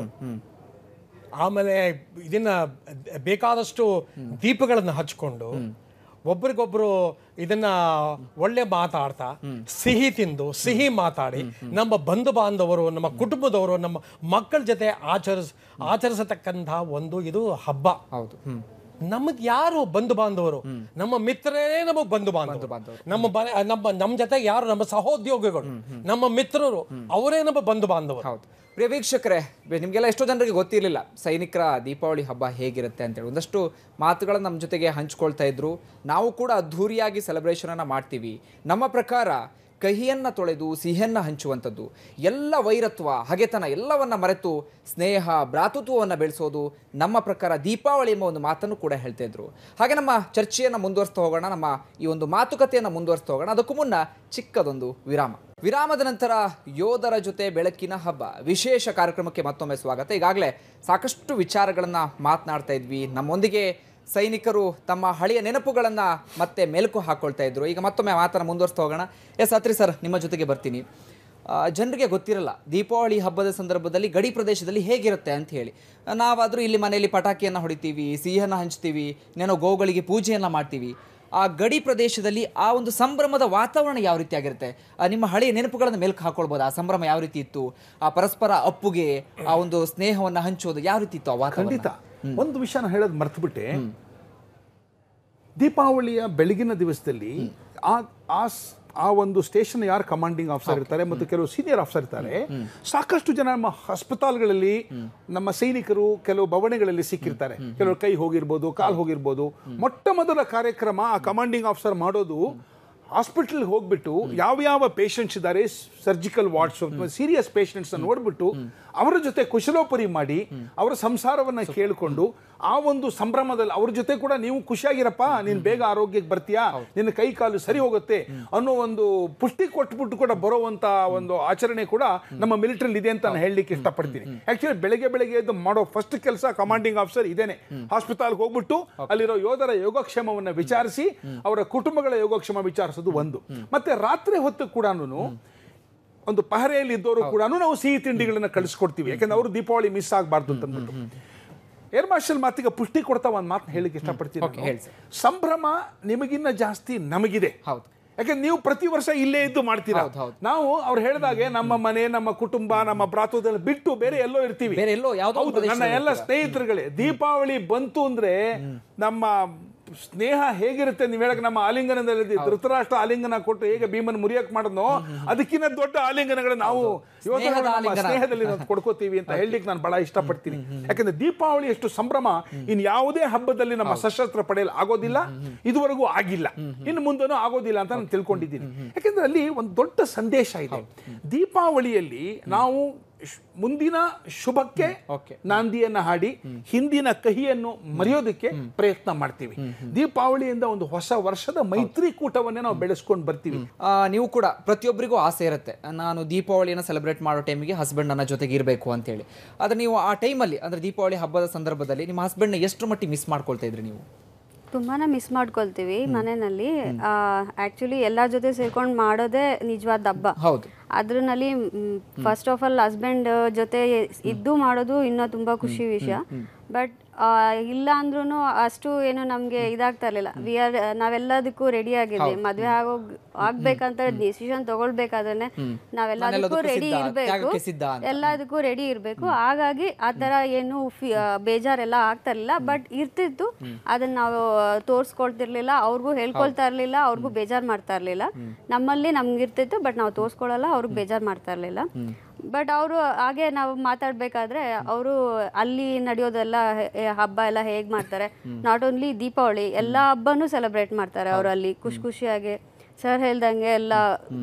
ಆಮೇಲೆ ಇದನ್ನು ಬೇಕಾದಷ್ಟು ದೀಪಗಳನ್ನು ಹಚ್ಕೊಂಡು, ಒಬ್ರಿಗೊಬ್ರು ಇದನ್ನ ಒಳ್ಳೆ ಮಾತಾಡ್ತಾ, ಸಿಹಿ ತಿಂದು, ಸಿಹಿ ಮಾತಾಡಿ, ನಮ್ಮ ಬಂಧು ಬಾಂಧವರು, ನಮ್ಮ ಕುಟುಂಬದವರು, ನಮ್ಮ ಮಕ್ಕಳ ಜೊತೆ ಆಚರಿಸತಕ್ಕಂತಹ ಒಂದು ಇದು ಹಬ್ಬ. ಹೌದು. ನಮಗೆ ಯಾರು ಬಂಧು ಬಾಂಧವರು? ನಮ್ಮ ಮಿತ್ರರೇ ನಮಗೆ ಬಂಧು ಬಾಂಧವರು. ನಮ್ಮ ಜೊತೆ ಯಾರು ನಮ್ಮ ಸಹೋದ್ಯೋಗಿಗಳು, ನಮ್ಮ ಮಿತ್ರರು, ಅವರೇ ನಮ್ಮ ಬಂಧು ಬಾಂಧವರು. ಹೌದು. ಪ್ರಿಯ ವೀಕ್ಷಕರೇ, ನಿಮಗೆಲ್ಲ ಎಷ್ಟೋ ಜನರಿಗೆ ಗೊತ್ತಿರಲಿಲ್ಲ ಸೈನಿಕರ ದೀಪಾವಳಿ ಹಬ್ಬ ಹೇಗಿರುತ್ತೆ ಅಂತೇಳಿ. ಒಂದಷ್ಟು ಮಾತುಗಳನ್ನು ನಮ್ಮ ಜೊತೆಗೆ ಹಂಚ್ಕೊಳ್ತಾ ಇದ್ರು. ನಾವು ಕೂಡ ಅದ್ಧೂರಿಯಾಗಿ ಸೆಲೆಬ್ರೇಷನನ್ನು ಮಾಡ್ತೀವಿ. ನಮ್ಮ ಪ್ರಕಾರ ಕಹಿಯನ್ನು ತೊಳೆದು ಸಿಹಿಯನ್ನು ಹಂಚುವಂಥದ್ದು, ಎಲ್ಲ ವೈರತ್ವ, ಹಗೆತನ ಎಲ್ಲವನ್ನ ಮರೆತು ಸ್ನೇಹ, ಭ್ರಾತೃತ್ವವನ್ನು ಬೆಳೆಸೋದು ನಮ್ಮ ಪ್ರಕಾರ ದೀಪಾವಳಿ ಎಂಬ ಒಂದು ಮಾತನ್ನು ಕೂಡ ಹೇಳ್ತಾ ಇದ್ರು. ಹಾಗೆ ನಮ್ಮ ಚರ್ಚೆಯನ್ನು ಮುಂದುವರಿಸ್ತಾ ಹೋಗೋಣ, ನಮ್ಮ ಈ ಒಂದು ಮಾತುಕತೆಯನ್ನು ಮುಂದುವರಿಸ್ತಾ ಹೋಗೋಣ. ಅದಕ್ಕೂ ಮುನ್ನ ಚಿಕ್ಕದೊಂದು ವಿರಾಮದ ನಂತರ ಯೋಧರ ಜೊತೆ ಬೆಳಕಿನ ಹಬ್ಬ ವಿಶೇಷ ಕಾರ್ಯಕ್ರಮಕ್ಕೆ ಮತ್ತೊಮ್ಮೆ ಸ್ವಾಗತ. ಈಗಾಗಲೇ ಸಾಕಷ್ಟು ವಿಚಾರಗಳನ್ನು ಮಾತನಾಡ್ತಾ ಇದ್ವಿ. ನಮ್ಮೊಂದಿಗೆ ಸೈನಿಕರು ತಮ್ಮ ಹಳೆಯ ನೆನಪುಗಳನ್ನು ಮತ್ತೆ ಮೆಲುಕು ಹಾಕ್ಕೊಳ್ತಾ ಇದ್ರು. ಈಗ ಮತ್ತೊಮ್ಮೆ ಮಾತನ್ನು ಮುಂದುವರಿಸ್ತಾ ಹೋಗೋಣ. ಎಸ್ ಅತ್ರಿ ಸರ್, ನಿಮ್ಮ ಜೊತೆಗೆ ಬರ್ತೀನಿ. ಜನರಿಗೆ ಗೊತ್ತಿರಲ್ಲ ದೀಪಾವಳಿ ಹಬ್ಬದ ಸಂದರ್ಭದಲ್ಲಿ ಗಡಿ ಪ್ರದೇಶದಲ್ಲಿ ಹೇಗಿರುತ್ತೆ ಅಂತ ಹೇಳಿ. ನಾವಾದರೂ ಇಲ್ಲಿ ಮನೆಯಲ್ಲಿ ಪಟಾಕಿಯನ್ನು ಹೊಡಿತೀವಿ, ಸಿಹಿಯನ್ನು ಹಂಚ್ತೀವಿ, ಏನೋ ಗೋವುಗಳಿಗೆ ಪೂಜೆಯನ್ನು ಮಾಡ್ತೀವಿ. ಆ ಗಡಿ ಪ್ರದೇಶದಲ್ಲಿ ಆ ಒಂದು ಸಂಭ್ರಮದ ವಾತಾವರಣ ಯಾವ ರೀತಿ ಆಗಿರುತ್ತೆ? ನಿಮ್ಮ ಹಳೆಯ ನೆನಪುಗಳನ್ನು ಮೆಲುಕು ಹಾಕೊಳ್ಬೋದು. ಆ ಸಂಭ್ರಮ ಯಾವ ರೀತಿ ಇತ್ತು? ಆ ಪರಸ್ಪರ ಅಪ್ಪುಗೆ, ಆ ಒಂದು ಸ್ನೇಹವನ್ನು ಹಂಚೋದು ಯಾವ ರೀತಿ ಇತ್ತು ಆ ವಾತಾವರಣ? ಖಂಡಿತ. ಒಂದು ವಿಷಯನ ಹೇಳೋದು ಮರ್ತುಬಿಟ್ಟೆ. ದೀಪಾವಳಿಯ ಬೆಳಗಿನ ದಿವಸದಲ್ಲಿ ಆ ಒಂದು ಸ್ಟೇಷನ್ ಯಾರು ಕಮಾಂಡಿಂಗ್ ಆಫೀಸರ್ ಇರ್ತಾರೆ ಮತ್ತು ಕೆಲವು ಸೀನಿಯರ್ ಆಫೀಸರ್ ಇರ್ತಾರೆ, ಸಾಕಷ್ಟು ಜನ ನಮ್ಮ ಹಸ್ಪತಾಲ್ಗಳಲ್ಲಿ ನಮ್ಮ ಸೈನಿಕರು ಕೆಲವು ಬವಣೆಗಳಲ್ಲಿ ಸಿಕ್ಕಿರ್ತಾರೆ. ಕೆಲವರು ಕೈ ಹೋಗಿರ್ಬೋದು, ಕಾಲು ಹೋಗಿರ್ಬೋದು. ಮೊಟ್ಟ ಮೊದಲ ಕಾರ್ಯಕ್ರಮ ಆ ಕಮಾಂಡಿಂಗ್ ಆಫೀಸರ್ ಮಾಡೋದು ಹಾಸ್ಪಿಟಲ್ ಹೋಗ್ಬಿಟ್ಟು ಯಾವ ಪೇಷಂಟ್ಸ್ ಇದ್ದಾರೆ ಸರ್ಜಿಕಲ್ ವಾರ್ಡ್ಸ್ ಸೀರಿಯಸ್ ಪೇಷಂಟ್ಸ್ ನೋಡ್ಬಿಟ್ಟು ಅವರ ಜೊತೆ ಕುಶಲೋಪರಿ ಮಾಡಿ ಅವರ ಸಂಸಾರವನ್ನ ಕೇಳಿಕೊಂಡು ಆ ಒಂದು ಸಂಭ್ರಮದಲ್ಲಿ ಅವ್ರ ಜೊತೆ ಕೂಡ ನೀವು ಖುಷಿಯಾಗಿರಪ್ಪ, ನೀನ್ ಬೇಗ ಆರೋಗ್ಯಕ್ಕೆ ಬರ್ತೀಯಾ, ನಿನ್ನ ಕೈ ಕಾಲು ಸರಿ ಹೋಗುತ್ತೆ ಅನ್ನೋ ಒಂದು ಪುಷ್ಟಿ ಕೊಟ್ಬಿಟ್ಟು ಕೂಡ ಬರುವಂತ ಒಂದು ಆಚರಣೆ ಕೂಡ ನಮ್ಮ ಮಿಲಿಟರಿ ಇದೆ ಅಂತ ನಾನು ಹೇಳಲಿಕ್ಕೆ ಇಷ್ಟಪಡ್ತೀನಿ. ಆಕ್ಚುಲಿ ಬೆಳಗ್ಗೆ ಎದ್ದು ಮಾಡೋ ಫಸ್ಟ್ ಕೆಲಸ ಕಮಾಂಡಿಂಗ್ ಆಫೀಸರ್ ಇದೇನೆ. ಹಾಸ್ಪಿಟಲ್ಗೆ ಹೋಗ್ಬಿಟ್ಟು ಅಲ್ಲಿರೋ ಯೋಧರ ಯೋಗಕ್ಷೇಮವನ್ನ ವಿಚಾರಿಸಿ ಅವರ ಕುಟುಂಬಗಳ ಯೋಗಕ್ಷೇಮ ವಿಚಾರಿಸೋದು ಒಂದು. ಮತ್ತೆ ರಾತ್ರಿ ಹೊತ್ತು ಕೂಡ ಒಂದು ಪಹರೆಯಲ್ಲಿ ಇದ್ದವರು ಕೂಡ ನಾವು ಸಿಹಿ ತಿಂಡಿಗಳನ್ನ ಕಳಿಸ್ಕೊಡ್ತೀವಿ, ಯಾಕಂದ್ರೆ ಅವರು ದೀಪಾವಳಿ ಮಿಸ್ ಆಗಬಾರ್ದು ಅಂತ ಅಂದ್ಬಿಟ್ಟು. ಏರ್ ಮಾರ್ಷಲ್ ಮಾತಿಗೆ ಪುಷ್ಟಿ ಕೊಡ್ತಾ ಒಂದು ಮಾತು ಹೇಳಿಕ್ಕೆ ಇಷ್ಟಪಡ್ತೀನಿ. ಸಂಭ್ರಮ ನಿಮಗಿನ್ನ ಜಾಸ್ತಿ ನಮಗಿದೆ. ಯಾಕಂದ್ರೆ ನೀವು ಪ್ರತಿ ವರ್ಷ ಇಲ್ಲೇ ಇದ್ದು ಮಾಡ್ತೀರಾ. ನಾವು ಅವ್ರು ಹೇಳಿದಾಗೆ ನಮ್ಮ ಮನೆ, ನಮ್ಮ ಕುಟುಂಬ, ನಮ್ಮ ಭ್ರಾತೃದಲ್ಲಿ ಬಿಟ್ಟು ಬೇರೆ ಎಲ್ಲೋ ಇರ್ತೀವಿ. ನನ್ನ ಎಲ್ಲ ಸ್ನೇಹಿತರುಗಳೇ, ದೀಪಾವಳಿ ಬಂತು ಅಂದ್ರೆ ನಮ್ಮ ಸ್ನೇಹ ಹೇಗಿರುತ್ತೆ ನೀವು ಹೇಳಕ್, ನಮ್ಮ ಆಲಿಂಗನದಲ್ಲಿ ಧೃತರಾಷ್ಟ್ರ ಆಲಿಂಗನ ಕೊಟ್ಟು ಹೇಗೆ ಭೀಮನ್ ಮುರಿಯಕ್ ಮಾಡೋದು, ಅದಕ್ಕಿಂತ ದೊಡ್ಡ ಆಲಿಂಗನಗಳು ನಾವು ಸ್ನೇಹದಲ್ಲಿ ಕೊಡ್ಕೋತೀವಿ ಅಂತ ಹೇಳಲಿಕ್ಕೆ ನಾನು ಬಹಳ ಇಷ್ಟಪಡ್ತೀನಿ. ಯಾಕಂದ್ರೆ ದೀಪಾವಳಿ ಎಷ್ಟು ಸಂಭ್ರಮ ಇನ್ ಯಾವುದೇ ಹಬ್ಬದಲ್ಲಿ ನಮ್ಮ ಸಶಸ್ತ್ರ ಪಡೆಯಲ್ಲಿ ಆಗೋದಿಲ್ಲ, ಇದುವರೆಗೂ ಆಗಿಲ್ಲ, ಇನ್ನು ಮುಂದೆನೂ ಆಗೋದಿಲ್ಲ ಅಂತ ನಾನು ತಿಳ್ಕೊಂಡಿದ್ದೀನಿ. ಯಾಕಂದ್ರೆ ಅಲ್ಲಿ ಒಂದು ದೊಡ್ಡ ಸಂದೇಶ ಇದೆ. ದೀಪಾವಳಿಯಲ್ಲಿ ನಾವು ಮುಂದಿನ ಶುಭಕ್ಕೆ ನಾಂದಿಯನ್ನ ಹಾಡಿ ಹಿಂದಿನ ಕಹಿಯನ್ನು ಮರೆಯೋದಕ್ಕೆ ಪ್ರಯತ್ನ ಮಾಡ್ತೀವಿ. ದೀಪಾವಳಿಯಿಂದ ಒಂದು ಹೊಸ ವರ್ಷದ ಮೈತ್ರಿಕೂಟವನ್ನೇ ನಾವು ಬೆಳೆಸ್ಕೊಂಡು ಬರ್ತೀವಿ. ನೀವು ಕೂಡ ಪ್ರತಿಯೊಬ್ಬರಿಗೂ ಆಸೆ ಇರುತ್ತೆ, ನಾನು ದೀಪಾವಳಿಯನ್ನು ಸೆಲೆಬ್ರೇಟ್ ಮಾಡೋ ಟೈಮಿಗೆ ಹಸ್ಬೆಂಡ್ ನನ್ನ ಜೊತೆಗೆ ಇರಬೇಕು ಅಂತೇಳಿ. ಆದರೆ ನೀವು ಆ ಟೈಮಲ್ಲಿ ಅಂದರೆ ದೀಪಾವಳಿ ಹಬ್ಬದ ಸಂದರ್ಭದಲ್ಲಿ ನಿಮ್ಮ ಹಸ್ಬೆಂಡ್ನ ಎಷ್ಟು ಮಟ್ಟಿಗೆ ಮಿಸ್ ಮಾಡ್ಕೊಳ್ತಾ ಇದ್ರಿ ನೀವು? ತುಂಬಾನೇ ಮಿಸ್ ಮಾಡ್ಕೊಳ್ತೀವಿ ಮನೆಯಲ್ಲಿ. ಆಕ್ಚುಲಿ ಎಲ್ಲರ ಜೊತೆ ಸೇರ್ಕೊಂಡು ಮಾಡೋದೇ ನಿಜವಾದ ಹಬ್ಬ. ಅದ್ರಲ್ಲಿ ಫಸ್ಟ್ ಆಫ್ ಆಲ್ ಹಸ್ಬೆಂಡ್ ಜೊತೆ ಇದ್ದು ಮಾಡೋದು ಇನ್ನೂ ತುಂಬಾ ಖುಷಿ ವಿಷಯ. ಬಟ್ ಇಲ್ಲ ಅಂದ್ರೂ ಅಷ್ಟು ಏನು ನಮ್ಗೆ ಇದಾಗ್ತಾ ಇರ್ಲಿಲ್ಲ. ನಾವೆಲ್ಲದಕ್ಕೂ ರೆಡಿ ಆಗಿದ್ವಿ. ಮದ್ವೆ ಆಗ್ಬೇಕಂತ ಡಿಸಿಷನ್ ತಗೊಳ್ಬೇಕಾದ್ರೆ ನಾವೆಲ್ಲದಕ್ಕೂ ರೆಡಿ ಇರ್ಬೇಕು, ಎಲ್ಲದಕ್ಕೂ ರೆಡಿ ಇರ್ಬೇಕು. ಹಾಗಾಗಿ ಆ ತರ ಏನು ಬೇಜಾರೆಲ್ಲ ಆಗ್ತಾ ಇರ್ಲಿಲ್ಲ. ಬಟ್ ಇರ್ತಿತ್ತು, ಅದನ್ನ ನಾವು ತೋರ್ಸ್ಕೊಳ್ತಿರ್ಲಿಲ್ಲ, ಅವ್ರಿಗೂ ಹೇಳ್ಕೊಳ್ತಾ ಇರ್ಲಿಲ್ಲ, ಅವ್ರಿಗೂ ಬೇಜಾರ್ ಮಾಡ್ತಾ ಇರ್ಲಿಲ್ಲ. ನಮ್ಮಲ್ಲಿ ನಮ್ಗೆ ಇರ್ತಿತ್ತು, ಬಟ್ ನಾವು ತೋರ್ಸ್ಕೊಳಲ್ಲ, ಅವ್ರಿಗೆ ಬೇಜಾರ್ ಮಾಡ್ತಾ ಇರ್ಲಿಲ್ಲ. ಬಟ್ ಅವರು ಹಾಗೆ ನಾವು ಮಾತಾಡ್ಬೇಕಾದ್ರೆ ಅವರು ಅಲ್ಲಿ ನಡೆಯೋದೆಲ್ಲ ಹಬ್ಬ ಎಲ್ಲ ಹೇಗ್ ಮಾಡ್ತಾರೆ, ನಾಟ್ ಓನ್ಲಿ ದೀಪಾವಳಿ ಎಲ್ಲ ಹಬ್ಬನೂ ಸೆಲೆಬ್ರೇಟ್ ಮಾಡ್ತಾರೆ ಅವರು ಅಲ್ಲಿ ಖುಷಿಯಾಗಿ. ಸರ್ ಹೇಳ್ದಂಗೆ ಎಲ್ಲ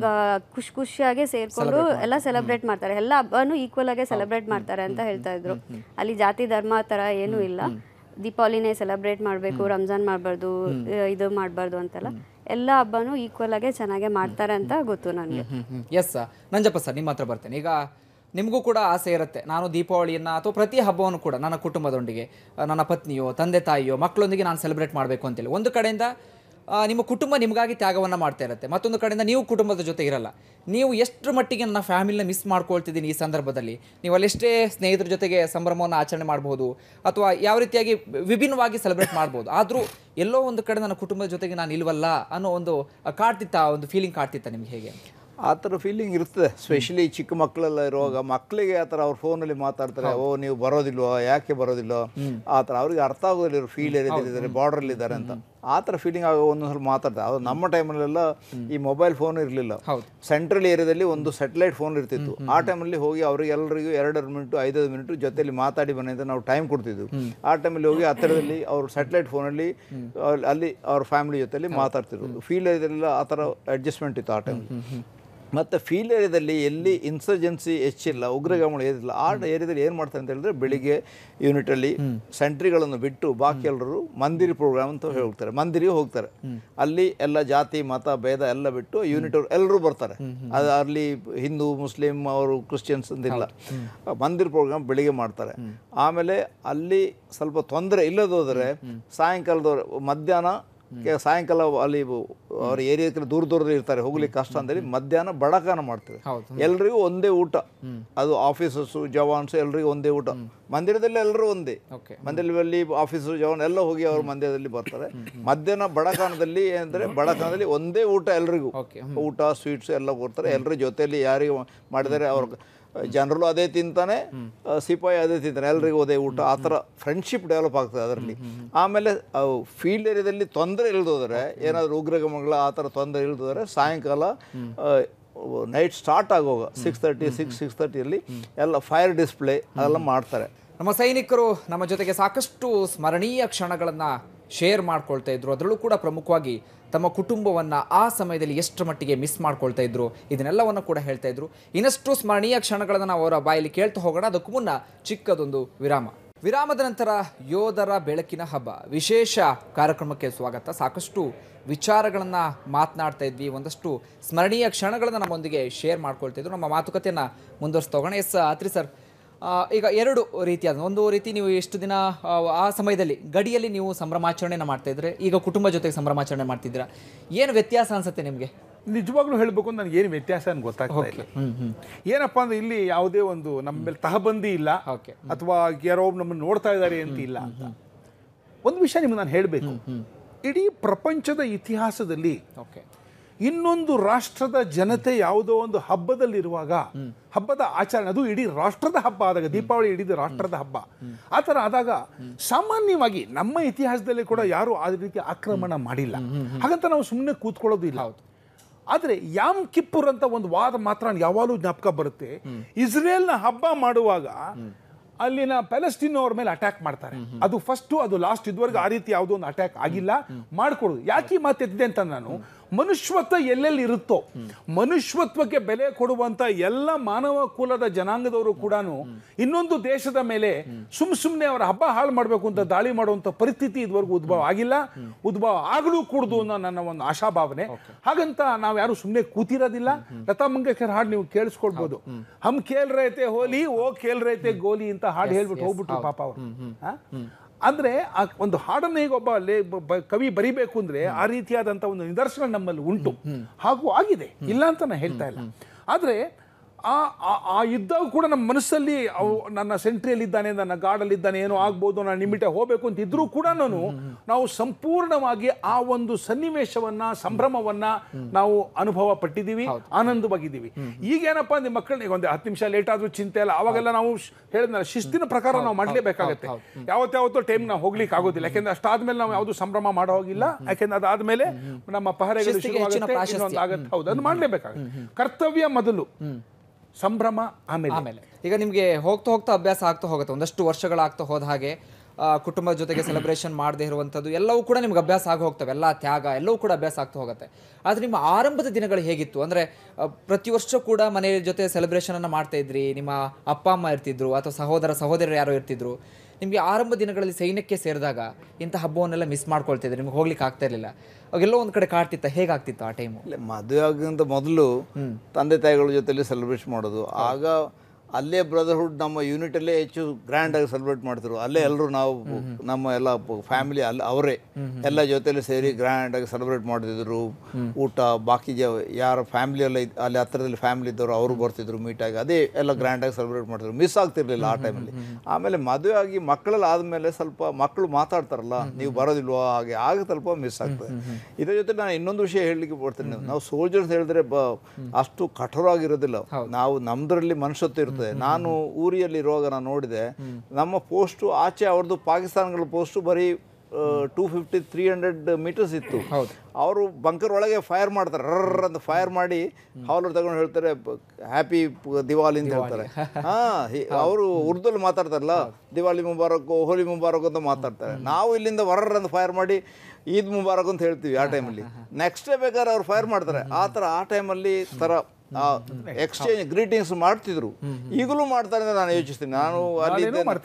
ಖುಷಿಯಾಗಿ ಸೇರ್ಕೊಂಡು ಎಲ್ಲ ಸೆಲೆಬ್ರೇಟ್ ಮಾಡ್ತಾರೆ. ಎಲ್ಲ ಹಬ್ಬನೂ ಈಕ್ವಲ್ ಆಗಿ ಸೆಲೆಬ್ರೇಟ್ ಮಾಡ್ತಾರೆ ಅಂತ ಹೇಳ್ತಾ ಇದ್ರು. ಅಲ್ಲಿ ಜಾತಿ ಧರ್ಮ ತರ ಏನೂ ಇಲ್ಲ. ದೀಪಾವಳಿನೇ ಸೆಲೆಬ್ರೇಟ್ ಮಾಡಬೇಕು, ರಂಜಾನ್ ಮಾಡಬಾರ್ದು, ಇದು ಮಾಡಬಾರ್ದು ಅಂತೆಲ್ಲ ಎಲ್ಲ ಹಬ್ಬನೂ ಈಕ್ವಲ್ ಆಗಿ ಚೆನ್ನಾಗೆ ಮಾಡ್ತಾರೆ ಅಂತ ಗೊತ್ತು ನನಗೆ. ಎಸ್ ನಂಜಪ್ಪ ಸರ್, ನಿಮ್ಮ ಹತ್ರ ಬರ್ತೇನೆ. ಈಗ ನಿಮಗೂ ಕೂಡ ಆಸೆ ಇರುತ್ತೆ, ನಾನು ದೀಪಾವಳಿಯನ್ನು ಅಥವಾ ಪ್ರತಿ ಹಬ್ಬವನ್ನು ಕೂಡ ನನ್ನ ಕುಟುಂಬದೊಂದಿಗೆ, ನನ್ನ ಪತ್ನಿಯೋ ತಂದೆ ತಾಯಿಯೋ ಮಕ್ಕಳೊಂದಿಗೆ ನಾನು ಸೆಲೆಬ್ರೇಟ್ ಮಾಡಬೇಕು ಅಂತೇಳಿ. ಒಂದು ಕಡೆಯಿಂದ ನಿಮ್ಮ ಕುಟುಂಬ ನಿಮಗಾಗಿ ತ್ಯಾಗವನ್ನು ಮಾಡ್ತಾ ಇರುತ್ತೆ, ಮತ್ತೊಂದು ಕಡೆಯಿಂದ ನೀವು ಕುಟುಂಬದ ಜೊತೆ ಇರಲ್ಲ. ನೀವು ಎಷ್ಟು ಮಟ್ಟಿಗೆ ನನ್ನ ಫ್ಯಾಮಿಲಿನ ಮಿಸ್ ಮಾಡ್ಕೊಳ್ತಿದ್ದೀನಿ ಈ ಸಂದರ್ಭದಲ್ಲಿ? ನೀವು ಅಲ್ಲೆಷ್ಟೇ ಸ್ನೇಹಿತರ ಜೊತೆಗೆ ಸಂಭ್ರಮವನ್ನು ಆಚರಣೆ ಮಾಡ್ಬೋದು ಅಥವಾ ಯಾವ ರೀತಿಯಾಗಿ ವಿಭಿನ್ನವಾಗಿ ಸೆಲೆಬ್ರೇಟ್ ಮಾಡ್ಬೋದು, ಆದರೂ ಎಲ್ಲೋ ಒಂದು ಕಡೆ ನನ್ನ ಕುಟುಂಬದ ಜೊತೆಗೆ ನಾನು ಇಲ್ವಲ್ಲ ಅನ್ನೋ ಒಂದು ಒಂದು ಫೀಲಿಂಗ್ ಕಾಡ್ತಿತ್ತಾ ನಿಮ್ಗೆ? ಹೇಗೆ ಆ ಥರ ಫೀಲಿಂಗ್ ಇರ್ತದೆ. ಸ್ಪೆಷಲಿ ಚಿಕ್ಕ ಮಕ್ಕಳೆಲ್ಲ ಇರುವಾಗ ಮಕ್ಕಳಿಗೆ ಆ ಥರ ಅವ್ರ ಫೋನಲ್ಲಿ ಮಾತಾಡ್ತಾರೆ, ಓ ನೀವು ಬರೋದಿಲ್ವೋ, ಯಾಕೆ ಬರೋದಿಲ್ಲೋ, ಆ ಥರ ಅವ್ರಿಗೆ ಅರ್ಥ ಆಗೋದಿಲ್ಲ, ಇವರು ಫೀಲ್ ಏರಿಯಲ್ಲಿದ್ದಾರೆ, ಬಾರ್ಡ್ರಲ್ಲಿದ್ದಾರೆ ಅಂತ. ಆ ಥರ ಫೀಲಿಂಗ್ ಆಗ ಒಂದೊಂದು ಮಾತಾಡ್ತಾರೆ. ಅದು ನಮ್ಮ ಟೈಮಲ್ಲೆಲ್ಲ ಈ ಮೊಬೈಲ್ ಫೋನ್ ಇರಲಿಲ್ಲ. ಸೆಂಟ್ರಲ್ ಏರಿಯಾದಲ್ಲಿ ಒಂದು ಸ್ಯಾಟಲೈಟ್ ಫೋನ್ ಇರ್ತಿತ್ತು. ಆ ಟೈಮಲ್ಲಿ ಹೋಗಿ ಅವ್ರಿಗೆ ಎಲ್ಲರಿಗೂ 2 ಮಿನಿಟು 5 ಮಿನಿಟು ಜೊತೆಲಿ ಮಾತಾಡಿ ಬನ್ನಿ ಅಂತ ನಾವು ಟೈಮ್ ಕೊಡ್ತಿದ್ವಿ. ಆ ಟೈಮಲ್ಲಿ ಹೋಗಿ ಹತ್ತಿರದಲ್ಲಿ ಅವ್ರ ಸ್ಯಾಟಲೈಟ್ ಫೋನಲ್ಲಿ ಅಲ್ಲಿ ಅವ್ರ ಫ್ಯಾಮಿಲಿ ಜೊತೆಲಿ ಮಾತಾಡ್ತಿದ್ರು. ಫೀಲ್ ಏರಿಯಾದಲ್ಲೆಲ್ಲ ಆ ಥರ ಅಡ್ಜಸ್ಟ್ಮೆಂಟ್ ಇತ್ತು ಆ ಟೈಮಲ್ಲಿ. ಮತ್ತು ಫೀಲ್ ಏರಿಯಾದಲ್ಲಿ ಎಲ್ಲಿ ಇನ್ಸರ್ಜೆನ್ಸಿ ಹೆಚ್ಚಿಲ್ಲ, ಉಗ್ರಗಾಮಗಳು ಏರಿಲ್ಲ, ಆ ಏರಿಯಾದಲ್ಲಿ ಏನು ಮಾಡ್ತಾರೆ ಅಂತ ಹೇಳಿದ್ರೆ ಬೆಳಿಗ್ಗೆ ಯೂನಿಟಲ್ಲಿ ಸೆಂಟ್ರಿಗಳನ್ನು ಬಿಟ್ಟು ಬಾಕಿ ಎಲ್ಲರೂ ಮಂದಿರ ಪ್ರೋಗ್ರಾಮ್ ಅಂತ ಹೋಗ್ತಾರೆ, ಮಂದಿರಿಗೆ ಹೋಗ್ತಾರೆ. ಅಲ್ಲಿ ಎಲ್ಲ ಜಾತಿ ಮತ ಭೇದ ಎಲ್ಲ ಬಿಟ್ಟು ಯೂನಿಟ್ ಅವರು ಎಲ್ಲರೂ ಬರ್ತಾರೆ. ಅದು ಅಲ್ಲಿ ಹಿಂದೂ ಮುಸ್ಲಿಂ ಅವರು ಕ್ರಿಶ್ಚಿಯನ್ಸ್ ಅಂತಿಲ್ಲ, ಮಂದಿರ ಪ್ರೋಗ್ರಾಮ್ ಬೆಳಿಗ್ಗೆ ಮಾಡ್ತಾರೆ. ಆಮೇಲೆ ಅಲ್ಲಿ ಸ್ವಲ್ಪ ತೊಂದರೆ ಇಲ್ಲದೋದರೆ ಸಾಯಂಕಾಲದವ್ರೆ ಮಧ್ಯಾಹ್ನ ಸಾಯಂಕಾಲ ಅಲ್ಲಿ ಅವ್ರ ಏರಿಯಾಕ್ಕೆ ದೂರದಲ್ಲಿ ಇರ್ತಾರೆ, ಹೋಗ್ಲಿಕ್ಕೆ ಕಷ್ಟ ಅಂತೇಳಿ ಮಧ್ಯಾಹ್ನ ಬಡಕಾನ ಮಾಡ್ತೇವೆ. ಎಲ್ರಿಗೂ ಒಂದೇ ಊಟ, ಅದು ಆಫೀಸರ್ಸು ಜವಾನ್ಸು ಎಲ್ರಿಗೂ ಒಂದೇ ಊಟ. ಮಂದಿರದಲ್ಲಿ ಎಲ್ಲರೂ ಒಂದೇ, ಮಂದಿರದಲ್ಲಿ ಆಫೀಸರು ಜವಾನ್ ಎಲ್ಲ ಹೋಗಿ ಅವ್ರ ಮಂದಿರದಲ್ಲಿ ಬರ್ತಾರೆ. ಮಧ್ಯಾಹ್ನ ಬಡಕಾನದಲ್ಲಿ ಏನಂದ್ರೆ ಬಡಕಾನದಲ್ಲಿ ಒಂದೇ ಊಟ, ಎಲ್ರಿಗೂ ಊಟ ಸ್ವೀಟ್ಸ್ ಎಲ್ಲ ಕೊಡ್ತಾರೆ. ಎಲ್ಲರ ಜೊತೆಯಲ್ಲಿ ಯಾರಿಗೆ ಮಾಡಿದರೆ ಅವ್ರ ಜನರಲ್ಲೂ ಅದೇ ತಿಂತಾನೆ, ಸಿಪಾಯಿ ಅದೇ ತಿಂತಾನೆ, ಎಲ್ರಿಗೂ ಅದೇ ಊಟ. ಆ ಥರ ಫ್ರೆಂಡ್ಶಿಪ್ ಡೆವಲಪ್ ಆಗ್ತದೆ ಅದರಲ್ಲಿ. ಆಮೇಲೆ ಫೀಲ್ಡ್ ಏರಿಯಾದಲ್ಲಿ ತೊಂದರೆ ಇಳಿದೋದ್ರೆ, ಏನಾದರೂ ಉಗ್ರಗಾಮಿಗಳ ಆ ಥರ ತೊಂದರೆ ಇಳಿದೋದ್ರೆ ಸಾಯಂಕಾಲ ನೈಟ್ ಸ್ಟಾರ್ಟ್ ಆಗುವಾಗ 6:30 ಎಲ್ಲ ಫೈರ್ ಡಿಸ್ಪ್ಲೇ ಅದೆಲ್ಲ ಮಾಡ್ತಾರೆ. ನಮ್ಮ ಸೈನಿಕರು ನಮ್ಮ ಜೊತೆಗೆ ಸಾಕಷ್ಟು ಸ್ಮರಣೀಯ ಕ್ಷಣಗಳನ್ನು ಶೇರ್ ಮಾಡ್ಕೊಳ್ತಾ ಇದ್ರು. ಅದರಲ್ಲೂ ಕೂಡ ಪ್ರಮುಖವಾಗಿ ತಮ್ಮ ಕುಟುಂಬವನ್ನು ಆ ಸಮಯದಲ್ಲಿ ಎಷ್ಟರ ಮಟ್ಟಿಗೆ ಮಿಸ್ ಮಾಡ್ಕೊಳ್ತಾ ಇದ್ರು, ಇದನ್ನೆಲ್ಲವನ್ನು ಕೂಡ ಹೇಳ್ತಾ ಇದ್ರು. ಇನ್ನಷ್ಟು ಸ್ಮರಣೀಯ ಕ್ಷಣಗಳನ್ನು ನಾವು ಅವರ ಬಾಯಲ್ಲಿ ಕೇಳ್ತಾ ಹೋಗೋಣ. ಅದಕ್ಕೂ ಮುನ್ನ ಚಿಕ್ಕದೊಂದು ವಿರಾಮದ ನಂತರ ಯೋಧರ ಬೆಳಕಿನ ಹಬ್ಬ ವಿಶೇಷ ಕಾರ್ಯಕ್ರಮಕ್ಕೆ ಸ್ವಾಗತ. ಸಾಕಷ್ಟು ವಿಚಾರಗಳನ್ನು ಮಾತನಾಡ್ತಾ ಇದ್ವಿ, ಒಂದಷ್ಟು ಸ್ಮರಣೀಯ ಕ್ಷಣಗಳನ್ನು ನಮ್ಮೊಂದಿಗೆ ಶೇರ್ ಮಾಡ್ಕೊಳ್ತಾ ಇದ್ರು. ನಮ್ಮ ಮಾತುಕತೆಯನ್ನು ಮುಂದುವರಿಸ್ತಾ ಹೋಗೋಣ. ಎಸ್ ಅತ್ರಿ ಸರ್, ಈಗ ಎರಡು ರೀತಿಯಾದ, ಒಂದು ರೀತಿ ನೀವು ಎಷ್ಟು ದಿನ ಆ ಸಮಯದಲ್ಲಿ ಗಡಿಯಲ್ಲಿ ನೀವು ಸಂಭ್ರಮಾಚರಣೆನ ಮಾಡ್ತಾ ಇದ್ರೆ, ಈಗ ಕುಟುಂಬ ಜೊತೆಗೆ ಸಂಭ್ರಮಾಚರಣೆ ಮಾಡ್ತಿದ್ದೀರಾ, ಏನು ವ್ಯತ್ಯಾಸ ಅನ್ಸುತ್ತೆ ನಿಮಗೆ? ನಿಜವಾಗ್ಲೂ ಹೇಳಬೇಕು ನನಗೆ ಏನು ವ್ಯತ್ಯಾಸ ಅಂತ ಗೊತ್ತಾಗ್ತಾ ಇಲ್ಲ. ಏನಪ್ಪ ಅಂದ್ರೆ ಇಲ್ಲಿ ಯಾವುದೇ ಒಂದು ನಮ್ಮ ಮೇಲೆ ತಹಬಂದಿ ಇಲ್ಲ, ಅಥವಾ ಯಾರೋ ನಮ್ಮನ್ನು ನೋಡ್ತಾ ಇದ್ದಾರೆ ಅಂತ ಇಲ್ಲ ಅಂತ. ಒಂದು ವಿಷಯ ನಿಮ್ಗೆ ನಾನು ಹೇಳಬೇಕು, ಇಡೀ ಪ್ರಪಂಚದ ಇತಿಹಾಸದಲ್ಲಿ ಇನ್ನೊಂದು ರಾಷ್ಟ್ರದ ಜನತೆ ಯಾವುದೋ ಒಂದು ಹಬ್ಬದಲ್ಲಿರುವಾಗ, ಹಬ್ಬದ ಆಚರಣೆ, ಅದು ಇಡೀ ರಾಷ್ಟ್ರದ ಹಬ್ಬ ಆದಾಗ, ದೀಪಾವಳಿ ಇಡೀ ರಾಷ್ಟ್ರದ ಹಬ್ಬ ಆ ಥರ ಆದಾಗ ಸಾಮಾನ್ಯವಾಗಿ ನಮ್ಮ ಇತಿಹಾಸದಲ್ಲಿ ಕೂಡ ಯಾರು ಆ ರೀತಿ ಆಕ್ರಮಣ ಮಾಡಿಲ್ಲ. ಹಾಗಂತ ನಾವು ಸುಮ್ಮನೆ ಕೂತ್ಕೊಳ್ಳೋದು ಇಲ್ಲ. ಆದರೆ ಯಾಮ್ ಕಿಪ್ಪುರ್ ಅಂತ ಒಂದು ವಾದ ಮಾತ್ರ ಯಾವಾಗಲೂ ಜ್ಞಾಪಕ ಬರುತ್ತೆ. ಇಸ್ರೇಲ್ನ ಹಬ್ಬ ಮಾಡುವಾಗ ಅಲ್ಲಿನ ಪ್ಯಾಲೆಸ್ಟೀನ್ ಅವ್ರ ಮೇಲೆ ಅಟ್ಯಾಕ್ ಮಾಡ್ತಾರೆ. ಅದು ಫಸ್ಟ್, ಅದು ಲಾಸ್ಟ್. ಇದುವರೆಗೂ ಆ ರೀತಿ ಯಾವುದೋ ಒಂದು ಅಟ್ಯಾಕ್ ಆಗಿಲ್ಲ, ಮಾಡ್ಕೊಡೋದು. ಯಾಕೆ ಈ ಮಾತೆತ್ತಿದೆ ಅಂತ, ನಾನು ಮನುಷ್ಯತ್ವ ಎಲ್ಲೆಲ್ಲಿ ಇರುತ್ತೋ, ಮನುಷ್ಯತ್ವಕ್ಕೆ ಬೆಲೆ ಕೊಡುವಂತ ಎಲ್ಲ ಮಾನವ ಕುಲದ ಜನಾಂಗದವರು ಕೂಡ ಇನ್ನೊಂದು ದೇಶದ ಮೇಲೆ ಸುಮ್ಮನೆ ಅವರ ಹಬ್ಬ ಹಾಳು ಮಾಡಬೇಕು ಅಂತ ದಾಳಿ ಮಾಡುವಂತ ಪರಿಸ್ಥಿತಿ ಇದುವರೆಗೂ ಉದ್ಭವ ಆಗಿಲ್ಲ, ಉದ್ಭವ ಆಗಲೂ ಕೂಡುದು ಅನ್ನೋ ನನ್ನ ಒಂದು ಆಶಾಭಾವನೆ. ಹಾಗಂತ ನಾವು ಯಾರು ಸುಮ್ಮನೆ ಕೂತಿರೋದಿಲ್ಲ. ಲತಾ ಮಂಗೇಶ್ಕರ್ ಹಾಡು ನೀವು ಕೇಳಿಸ್ಕೊಳ್ಬಹುದು, ಹಮ್ ಖೇಲ್ ರೈತೆ ಹೋಲಿ ಓ ಖೇಲ್ ರೈತೆ ಗೋಲಿ ಅಂತ ಹಾಡು ಹೇಳ್ಬಿಟ್ಟು ಹೋಗ್ಬಿಟ್ರು ಪಾಪ ಅವರು. ಅಂದ್ರೆ ಆ ಒಂದು ಹಾಡನ್ನು ಈಗ ಒಬ್ಬ ಕವಿ ಬರಿಬೇಕು ಅಂದ್ರೆ ಆ ರೀತಿಯಾದಂಥ ಒಂದು ನಿದರ್ಶನ ನಮ್ಮಲ್ಲಿ ಉಂಟು, ಹಾಗೂ ಆಗಿದೆ, ಇಲ್ಲ ಅಂತ ನಾನು ಹೇಳ್ತಾ ಇಲ್ಲ. ಆದರೆ ಆ ಇದ್ದಾಗ ಕೂಡ ನಮ್ಮ ಮನಸ್ಸಲ್ಲಿ ನನ್ನ ಸೆಂಟ್ರಿಯಲ್ಲಿದ್ದಾನೆ, ನನ್ನ ಗಾರ್ಡಲ್ಲಿದ್ದಾನೆ, ಏನೋ ಆಗ್ಬೋದು, ನಾನು ನಿಮಿಟ ಹೋಗಬೇಕು ಅಂತ ಇದ್ರೂ ಕೂಡ ನಾವು ಸಂಪೂರ್ಣವಾಗಿ ಆ ಒಂದು ಸನ್ನಿವೇಶವನ್ನ, ಸಂಭ್ರಮವನ್ನ ನಾವು ಅನುಭವ ಪಟ್ಟಿದ್ದೀವಿ, ಆನಂದವಾಗಿದ್ದೀವಿ. ಈಗೇನಪ್ಪ ನಿಮ್ಮ ಮಕ್ಕಳನ್ನ ಒಂದು 10 ನಿಮಿಷ ಲೇಟ್ ಆದ್ರೂ ಚಿಂತೆ ಇಲ್ಲ. ಅವಾಗೆಲ್ಲ ನಾವು ಹೇಳಿದ್ನಲ್ಲ, ಶಿಸ್ತಿನ ಪ್ರಕಾರ ನಾವು ಮಾಡಲೇಬೇಕಾಗತ್ತೆ. ಯಾವತ್ತಾವತ್ತೋ ಟೈಮ್ ನಾವು ಹೋಗ್ಲಿಕ್ಕೆ ಆಗೋದಿಲ್ಲ, ಯಾಕೆಂದ್ರೆ ಅಷ್ಟಾದ್ಮೇಲೆ ನಾವು ಯಾವುದು ಸಂಭ್ರಮ ಮಾಡೋ ಹೋಗಿಲ್ಲ. ಯಾಕೆಂದ್ರೆ ಅದಾದ್ಮೇಲೆ ನಮ್ಮ ಪಹರೆಗಳು ಶುರುವಾಗುತ್ತೆ, ಆಗುತ್ತೆ. ಹೌದು, ಅದು ಮಾಡಲೇಬೇಕಾಗುತ್ತೆ. ಕರ್ತವ್ಯ ಮೊದಲು, ಸಂಭ್ರಮ ಆಮೇಲೆ. ಈಗ ನಿಮಗೆ ಹೋಗ್ತಾ ಅಭ್ಯಾಸ ಆಗ್ತಾ ಹೋಗುತ್ತೆ, ಒಂದಷ್ಟು ವರ್ಷಗಳಾಗ್ತಾ ಹೋದ ಹಾಗೆ ಕುಟುಂಬದ ಜೊತೆಗೆ ಸೆಲೆಬ್ರೇಷನ್ ಮಾಡದೇ ಇರುವಂಥದ್ದು ಎಲ್ಲವೂ ಕೂಡ ನಿಮ್ಗೆ ಅಭ್ಯಾಸ ಆಗಿ ಹೋಗ್ತವೆ, ಎಲ್ಲ ತ್ಯಾಗ ಎಲ್ಲವೂ ಕೂಡ ಅಭ್ಯಾಸ ಆಗ್ತಾ ಹೋಗುತ್ತೆ. ಆದರೆ ನಿಮ್ಮ ಆರಂಭದ ದಿನಗಳು ಹೇಗಿತ್ತು? ಅಂದರೆ ಪ್ರತಿ ವರ್ಷ ಕೂಡ ಮನೆಯ ಜೊತೆ ಸೆಲೆಬ್ರೇಷನನ್ನು ಮಾಡ್ತಾ ಇದ್ರಿ, ನಿಮ್ಮ ಅಪ್ಪ ಅಮ್ಮ ಇರ್ತಿದ್ರು ಅಥವಾ ಸಹೋದರರು ಯಾರೋ ಇರ್ತಿದ್ರು. ನಿಮಗೆ ಆರಂಭ ದಿನಗಳಲ್ಲಿ ಸೈನ್ಯಕ್ಕೆ ಸೇರಿದಾಗ ಇಂಥ ಹಬ್ಬವನ್ನೆಲ್ಲ ಮಿಸ್ ಮಾಡ್ಕೊಳ್ತಿದ್ರಿ, ನಿಮ್ಗೆ ಹೋಗ್ಲಿಕ್ಕೆ ಆಗ್ತಾ ಇರಲಿಲ್ಲ, ಅವಾಗೆಲ್ಲೋ ಒಂದು ಕಡೆ ಕಾಡ್ತಿತ್ತ, ಹೇಗಾಗ್ತಿತ್ತು ಆ ಟೈಮು? ಮದುವೆ ಆಗಿಂತ ಮೊದಲು ತಂದೆ ತಾಯಿಗಳ ಜೊತೆಲಿ ಸೆಲೆಬ್ರೇಟ್ ಮಾಡೋದು. ಆಗ ಅಲ್ಲೇ ಬ್ರದರ್ಹುಡ್ ನಮ್ಮ ಯೂನಿಟಲ್ಲೇ ಹೆಚ್ಚು ಗ್ರ್ಯಾಂಡಾಗಿ ಸೆಲೆಬ್ರೇಟ್ ಮಾಡ್ತಿರು. ಅಲ್ಲೇ ಎಲ್ಲರೂ ನಾವು ನಮ್ಮ ಎಲ್ಲ ಫ್ಯಾಮಿಲಿ ಅವರೇ ಎಲ್ಲ ಜೊತೆಲಿ ಸೇರಿ ಗ್ರ್ಯಾಂಡಾಗಿ ಸೆಲೆಬ್ರೇಟ್ ಮಾಡ್ತಿದ್ರು. ಊಟ, ಬಾಕಿ ಯಾರ ಫ್ಯಾಮಿಲಿ ಎಲ್ಲ ಅಲ್ಲಿ ಹತ್ತಿರದಲ್ಲಿ ಫ್ಯಾಮಿಲಿ ಇದ್ದವರು ಅವರು ಬರ್ತಿದ್ರು ಮೀಟಾಗಿ, ಅದೇ ಎಲ್ಲ ಗ್ರ್ಯಾಂಡಾಗಿ ಸೆಲೆಬ್ರೇಟ್ ಮಾಡ್ತಿದ್ರು. ಮಿಸ್ ಆಗ್ತಿರ್ಲಿಲ್ಲ ಆ ಟೈಮಲ್ಲಿ. ಆಮೇಲೆ ಮದುವೆ ಆಗಿ ಮಕ್ಕಳೆಲ್ಲ ಆದಮೇಲೆ ಸ್ವಲ್ಪ ಮಕ್ಕಳು ಮಾತಾಡ್ತಾರಲ್ಲ, ನೀವು ಬರೋದಿಲ್ವಾ, ಆಗ ಸ್ವಲ್ಪ ಮಿಸ್ ಆಗ್ತದೆ. ಇದ್ರ ಜೊತೆ ನಾನು ಇನ್ನೊಂದು ವಿಷಯ ಹೇಳಲಿಕ್ಕೆ ಬರ್ತೀನಿ. ನಾವು ಸೋಲ್ಜರ್ಸ್ ಹೇಳಿದ್ರೆ ಅಷ್ಟು ಕಠೋರವಾಗಿರೋದಿಲ್ಲ, ನಾವು ನಮ್ದ್ರಲ್ಲಿ ಮನುಷ್ಯತ್ವ ಇರುತ್ತೆ. ನಾನು ಊರಿಯಲ್ಲಿರುವಾಗ ನಾನು ನೋಡಿದೆ, ನಮ್ಮ ಪೋಸ್ಟು ಆಚೆ ಅವ್ರದ್ದು ಪಾಕಿಸ್ತಾನಗಳ ಪೋಸ್ಟು ಬರೀ 250-300 ಮೀಟರ್ಸ್ ಇತ್ತು. ಅವರು ಬಂಕರ್ ಒಳಗೆ ಫೈರ್ ಮಾಡ್ತಾರೆ, ರರ್ ಅಂತ ಫೈರ್ ಮಾಡಿ ಹೌಲರ್ ತಗೊಂಡು ಹೇಳ್ತಾರೆ ಹ್ಯಾಪಿ ದಿವಾಲಿ ಅಂತ ಹೇಳ್ತಾರೆ. ಅವರು ಉರ್ದಲ್ಲಿ ಮಾತಾಡ್ತಾರಲ್ಲ, ದಿವಾಲಿ ಮುಬಾರಕ್, ಹೋಲಿ ಮುಬಾರಕ್ ಅಂತ ಮಾತಾಡ್ತಾರೆ. ನಾವು ಇಲ್ಲಿಂದ ವರ್ರ ಅಂತ ಫೈರ್ ಮಾಡಿ ಈದ್ ಮುಬಾರಕ್ ಅಂತ ಹೇಳ್ತೀವಿ ಆ ಟೈಮಲ್ಲಿ. ನೆಕ್ಸ್ಟ್ ಡೇ ಬೇಕಾದ್ರೆ ಅವ್ರು ಫೈರ್ ಮಾಡ್ತಾರೆ. ಆ ಥರ ಆ ಟೈಮಲ್ಲಿ ಎಕ್ಸ್ಚೇಂಜ್ ಗ್ರೀಟಿಂಗ್ಸ್ ಮಾಡ್ತಿದ್ರು. ಈಗಲೂ ಮಾಡ್ತಾರೆ ಅಂತ ನಾನು ಯೋಚಿಸ್ತೀನಿ. ನಾನು ಅಲ್ಲಿ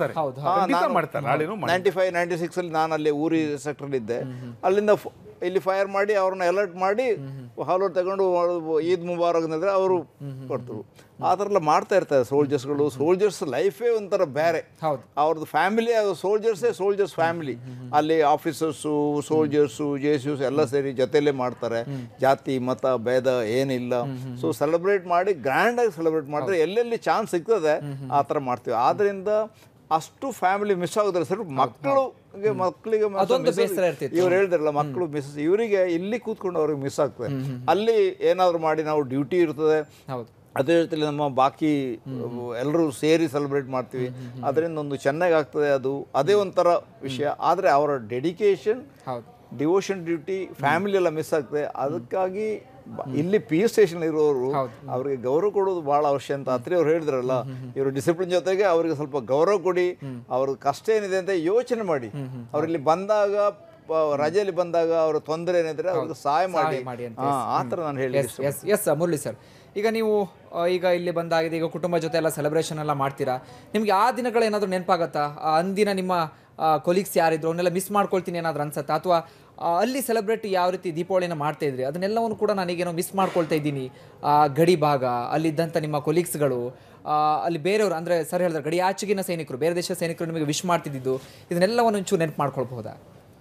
95-96 ಅಲ್ಲಿ ನಾನು ಅಲ್ಲಿ ಊರಿ ಸೆಕ್ಟರ್ ಇದ್ದೆ. ಅಲ್ಲಿಂದ ಇಲ್ಲಿ ಫೈರ್ ಮಾಡಿ ಅವ್ರನ್ನ ಅಲರ್ಟ್ ಮಾಡಿ ಹಾಲೋರ್ ತಗೊಂಡು ಈದ್ ಮುಬಾರಕ್ ಅಂದ್ರೆ ಅವರು ಕೊಡ್ತರು. ಆ ಥರ ಎಲ್ಲ ಮಾಡ್ತಾ ಇರ್ತಾರೆ ಸೋಲ್ಜರ್ಸ್ಗಳು. ಸೋಲ್ಜರ್ಸ್ ಲೈಫೇ ಒಂಥರ ಬೇರೆ, ಅವ್ರದ್ದು ಫ್ಯಾಮಿಲಿ, ಸೋಲ್ಜರ್ಸ್ ಫ್ಯಾಮಿಲಿ. ಅಲ್ಲಿ ಆಫೀಸರ್ಸು, ಸೋಲ್ಜರ್ಸು, JSUs ಎಲ್ಲ ಸೇರಿ ಜೊತೆಯಲ್ಲೇ ಮಾಡ್ತಾರೆ. ಜಾತಿ ಮತ ಭೇದ ಏನಿಲ್ಲ. ಸೊ ಸೆಲೆಬ್ರೇಟ್ ಮಾಡಿ ಗ್ರ್ಯಾಂಡಾಗಿ ಸೆಲೆಬ್ರೇಟ್ ಮಾಡಿದ್ರೆ ಎಲ್ಲೆಲ್ಲಿ ಚಾನ್ಸ್ ಸಿಗ್ತದೆ ಆ ಥರ ಮಾಡ್ತೀವಿ. ಆದ್ದರಿಂದ ಅಷ್ಟು ಫ್ಯಾಮಿಲಿ ಮಿಸ್ ಆಗೋದ್ರೆ ಸರ್ ಮಕ್ಕಳಿಗೆ ಇವ್ರು ಹೇಳಿದ್ರಲ್ಲ, ಮಕ್ಕಳು ಮಿಸ್, ಇವರಿಗೆ ಇಲ್ಲಿ ಕೂತ್ಕೊಂಡು ಅವ್ರಿಗೆ ಮಿಸ್ ಆಗ್ತದೆ. ಅಲ್ಲಿ ಏನಾದ್ರು ಮಾಡಿ ನಾವು ಡ್ಯೂಟಿ ಇರ್ತದೆ, ಅದೇ ಜೊತೆಲಿ ನಮ್ಮ ಬಾಕಿ ಎಲ್ಲರೂ ಸೇರಿ ಸೆಲೆಬ್ರೇಟ್ ಮಾಡ್ತೀವಿ. ಅದರಿಂದ ಒಂದು ಚೆನ್ನಾಗಿ ಆಗ್ತದೆ. ಅದೇ ಒಂಥರ ವಿಷಯ. ಆದರೆ ಅವರ ಡೆಡಿಕೇಶನ್, ಡಿವೋಷನ್, ಡ್ಯೂಟಿ, ಫ್ಯಾಮಿಲಿ ಎಲ್ಲ ಮಿಸ್ ಆಗ್ತದೆ. ಅದಕ್ಕಾಗಿ ಇಲ್ಲಿ PU ಸ್ಟೇಷನ್ ಇರೋರು ಅವ್ರಿಗೆ ಗೌರವ ಕೊಡೋದು ಬಹಳ ಅವಶ್ಯ ಅಂತ ಅತ್ರಿ ಅವ್ರು ಹೇಳಿದ್ರಲ್ಲ. ಇವರು ಡಿಸಿಪ್ಲಿನ್ ಜೊತೆಗೆ ಅವ್ರಿಗೆ ಸ್ವಲ್ಪ ಗೌರವ ಕೊಡಿ, ಅವ್ರ ಕಷ್ಟ ಏನಿದೆ ಅಂತ ಯೋಚನೆ ಮಾಡಿ. ಅವ್ರು ಇಲ್ಲಿ ಬಂದಾಗ ರಜೆಯಲ್ಲಿ ಬಂದಾಗ ಅವ್ರ ತೊಂದರೆ ಏನಿದ್ರೆ ಅವ್ರಿಗೆ ಸಹಾಯ ಮಾಡಿ ಅಂತ. ಆ ಥರ ನಾನು ಹೇಳಿ. ಎಸ್ ಮುರಳಿ ಸರ್, ಈಗ ನೀವು ಈಗ ಇಲ್ಲಿ ಬಂದಾಗಿದೆ, ಈಗ ಕುಟುಂಬ ಜೊತೆ ಎಲ್ಲ ಸೆಲೆಬ್ರೇಷನ್ ಎಲ್ಲ ಮಾಡ್ತೀರಾ, ನಿಮಗೆ ಆ ದಿನಗಳೇನಾದರೂ ನೆನಪಾಗತ್ತಾ? ಅಂದಿನ ನಿಮ್ಮ ಕೊಲೀಗ್ಸ್ ಯಾರಿದ್ರು ಅವನ್ನೆಲ್ಲ ಮಿಸ್ ಮಾಡ್ಕೊಳ್ತೀನಿ ಏನಾದರೂ ಅನ್ಸತ್ತಾ? ಅಥವಾ ಅಲ್ಲಿ ಸೆಲೆಬ್ರೇಟ್ ಯಾವ ರೀತಿ ದೀಪಾವಳಿನ ಮಾಡ್ತಾ ಇದ್ರಿ ಅದನ್ನೆಲ್ಲವನ್ನು ಕೂಡ ನನಗೇನೋ ಮಿಸ್ ಮಾಡ್ಕೊಳ್ತಾ ಇದ್ದೀನಿ, ಗಡಿ ಭಾಗ, ಅಲ್ಲಿದ್ದಂಥ ನಿಮ್ಮ ಕೊಲೀಗ್ಸ್ಗಳು, ಅಲ್ಲಿ ಬೇರೆಯವರು ಅಂದರೆ ಸರ್ ಹೇಳಿದ್ರೆ ಗಡಿ ಆಚೆಗಿನ ಸೈನಿಕರು, ಬೇರೆ ದೇಶದ ಸೈನಿಕರು ನಿಮಗೆ ವಿಶ್ ಮಾಡ್ತಿದ್ದು, ಇದನ್ನೆಲ್ಲವನ್ನು ಒಂಚೂರು ನೆನಪು ಮಾಡ್ಕೊಳ್ಬಹುದಾ?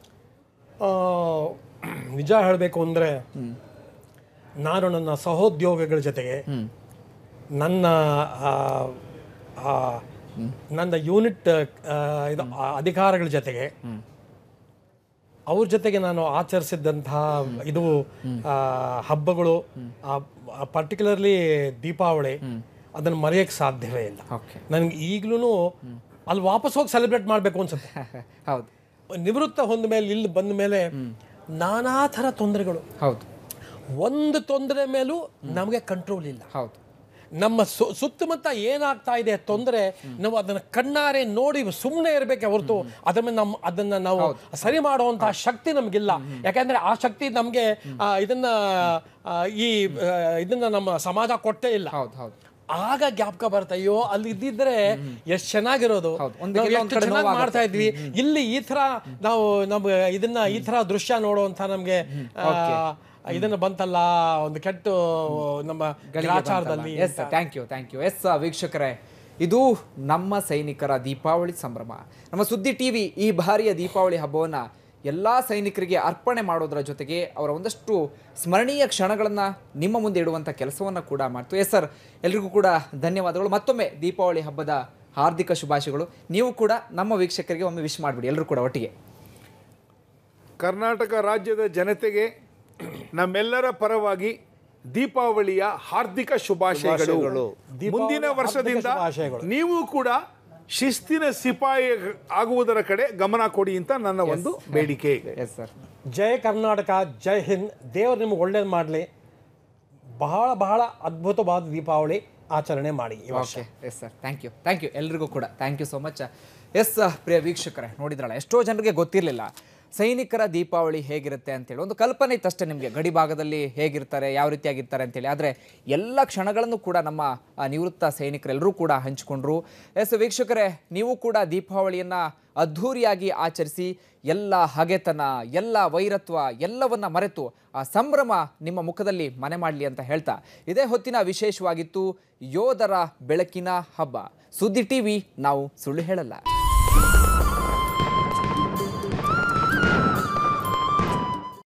ನಿಜ ಹೇಳಬೇಕು ಅಂದರೆ ನಾನು ನನ್ನ ಸಹೋದ್ಯೋಗಿಗಳ ಜೊತೆಗೆ ನನ್ನ ಯೂನಿಟ್ ಇದು ಅಧಿಕಾರಿಗಳ ಜೊತೆಗೆ ಅವ್ರ ಜೊತೆಗೆ ನಾನು ಆಚರಿಸಿದ್ದಂತಹ ಇದು ಹಬ್ಬಗಳು, ಪರ್ಟಿಕ್ಯುಲರ್ಲಿ ದೀಪಾವಳಿ, ಅದನ್ನು ಮರೆಯೋಕ್ಕೆ ಸಾಧ್ಯವೇ ಇಲ್ಲ. ನನಗೆ ಈಗಲೂ ಅಲ್ಲಿ ವಾಪಸ್ ಹೋಗಿ ಸೆಲೆಬ್ರೇಟ್ ಮಾಡಬೇಕು ಅನ್ಸುತ್ತೆ. ಹೌದು, ನಿವೃತ್ತ ಹೊಂದ ಮೇಲೆ ಇಲ್ಲಿ ಬಂದ ಮೇಲೆ ನಾನಾ ಥರ ತೊಂದರೆಗಳು. ಹೌದು, ಒಂದು ತೊಂದರೆ ಮೇಲೂ ನಮಗೆ ಕಂಟ್ರೋಲ್ ಇಲ್ಲ. ಹೌದು, ನಮ್ಮ ಸುತ್ತಮುತ್ತ ಏನಾಗ್ತಾ ಇದೆ ತೊಂದರೆ, ನಾವು ಅದನ್ನ ಕಣ್ಣಾರೆ ನೋಡಿ ಸುಮ್ಮನೆ ಇರಬೇಕೆ ಹೊರತು ಅದನ್ನ ನಾವು ಸರಿ ಮಾಡುವಂತಹ ಶಕ್ತಿ ನಮಗಿಲ್ಲ. ಯಾಕಂದ್ರೆ ಆ ಶಕ್ತಿ ನಮಗೆ ಇದನ್ನ ನಮ್ಮ ಸಮಾಜ ಕೊಟ್ಟೇ ಇಲ್ಲ. ಆಗ ಜ್ಞಾಪಕ ಬರ್ತಾ, ಅಯ್ಯೋ ಅಲ್ಲಿ ಇದ್ದಿದ್ರೆ ಎಷ್ಟು ಚೆನ್ನಾಗಿರೋದು, ಚೆನ್ನಾಗಿ ಮಾಡ್ತಾ ಇದ್ವಿ. ಇಲ್ಲಿ ಈ ತರ ನಾವು ಈ ತರ ದೃಶ್ಯ ನೋಡುವಂತ ನಮ್ಗೆ ಇದನ್ನ ಬಂತಲ್ಲ ಒಂದು ಕೆಟ್ಟ ನಮ್ಮ ಗ್ರಾಚಾರದಲ್ಲಿ. Thank you. ಎಸ್ ವೀಕ್ಷಕರೇ, ಇದು ನಮ್ಮ ಸೈನಿಕರ ದೀಪಾವಳಿ ಸಂಭ್ರಮ. ನಮ್ಮ ಸುದ್ದಿ ಟಿವಿ ಈ ಬಾರಿಯ ದೀಪಾವಳಿ ಹಬ್ಬವನ್ನು ಎಲ್ಲ ಸೈನಿಕರಿಗೆ ಅರ್ಪಣೆ ಮಾಡೋದರ ಜೊತೆಗೆ ಅವರ ಒಂದಷ್ಟು ಸ್ಮರಣೀಯ ಕ್ಷಣಗಳನ್ನು ನಿಮ್ಮ ಮುಂದೆ ಇಡುವಂಥ ಕೆಲಸವನ್ನು ಕೂಡ ಮಾಡ್ತು. ಎಸ್ ಸರ್, ಎಲ್ರಿಗೂ ಕೂಡ ಧನ್ಯವಾದಗಳು. ಮತ್ತೊಮ್ಮೆ ದೀಪಾವಳಿ ಹಬ್ಬದ ಹಾರ್ದಿಕ ಶುಭಾಶಯಗಳು. ನೀವು ಕೂಡ ನಮ್ಮ ವೀಕ್ಷಕರಿಗೆ ಒಮ್ಮೆ ವಿಶ್ ಮಾಡಿಬಿಡಿ, ಎಲ್ಲರೂ ಕೂಡ ಒಟ್ಟಿಗೆ. ಕರ್ನಾಟಕ ರಾಜ್ಯದ ಜನತೆಗೆ ನಮ್ಮೆಲ್ಲರ ಪರವಾಗಿ ದೀಪಾವಳಿಯ ಹಾರ್ದಿಕ ಶುಭಾಶಯಗಳು. ಮುಂದಿನ ವರ್ಷದಿಂದ ನೀವು ಕೂಡ ಶಿಸ್ತಿನ ಸಿಪಾಯಿ ಆಗುವುದರ ಕಡೆ ಗಮನ ಕೊಡಿ ಅಂತ ನನ್ನ ಒಂದು ಬೇಡಿಕೆ. Yes sir. ಜೈ ಕರ್ನಾಟಕ, ಜೈ ಹಿಂದ್. ದೇವರು ನಿಮ್ಗೆ ಒಳ್ಳೇದು ಮಾಡಲಿ. ಬಹಳ ಬಹಳ ಅದ್ಭುತವಾದ ದೀಪಾವಳಿ ಆಚರಣೆ ಮಾಡಿ ಈ ವರ್ಷ. ಎಸ್ ಸರ್, ಥ್ಯಾಂಕ್ ಯು ಎಲ್ರಿಗೂ ಕೂಡ thank you so much. Yes ಪ್ರಿಯ ವೀಕ್ಷಕರೇ, ನೋಡಿದ್ರಲ್ಲ, ಎಷ್ಟೋ ಜನರಿಗೆ ಗೊತ್ತಿರಲಿಲ್ಲ ಸೈನಿಕರ ದೀಪಾವಳಿ ಹೇಗಿರುತ್ತೆ ಅಂತೇಳಿ. ಒಂದು ಕಲ್ಪನೆ ಇತ್ತಷ್ಟೇ ನಿಮಗೆ, ಗಡಿ ಭಾಗದಲ್ಲಿ ಹೇಗಿರ್ತಾರೆ, ಯಾವ ರೀತಿಯಾಗಿರ್ತಾರೆ ಅಂತೇಳಿ. ಆದರೆ ಎಲ್ಲ ಕ್ಷಣಗಳನ್ನು ಕೂಡ ನಮ್ಮ ನಿವೃತ್ತ ಸೈನಿಕರೆಲ್ಲರೂ ಕೂಡ ಹಂಚಿಕೊಂಡ್ರು. ಎಸ್ ವೀಕ್ಷಕರೇ, ನೀವು ಕೂಡ ದೀಪಾವಳಿಯನ್ನು ಅದ್ಧೂರಿಯಾಗಿ ಆಚರಿಸಿ, ಎಲ್ಲ ಹಗೆತನ, ಎಲ್ಲ ವೈರತ್ವ ಎಲ್ಲವನ್ನ ಮರೆತು ಆ ಸಂಭ್ರಮ ನಿಮ್ಮ ಮುಖದಲ್ಲಿ ಮನೆ ಮಾಡಲಿ ಅಂತ ಹೇಳ್ತಾ, ಇದೇ ಹೊತ್ತಿನ ವಿಶೇಷವಾಗಿತ್ತು ಯೋಧರ ಬೆಳಕಿನ ಹಬ್ಬ. ಸುದ್ದಿ ಟಿವಿ, ನಾವು ಸುಳ್ಳು ಹೇಳಲ್ಲ.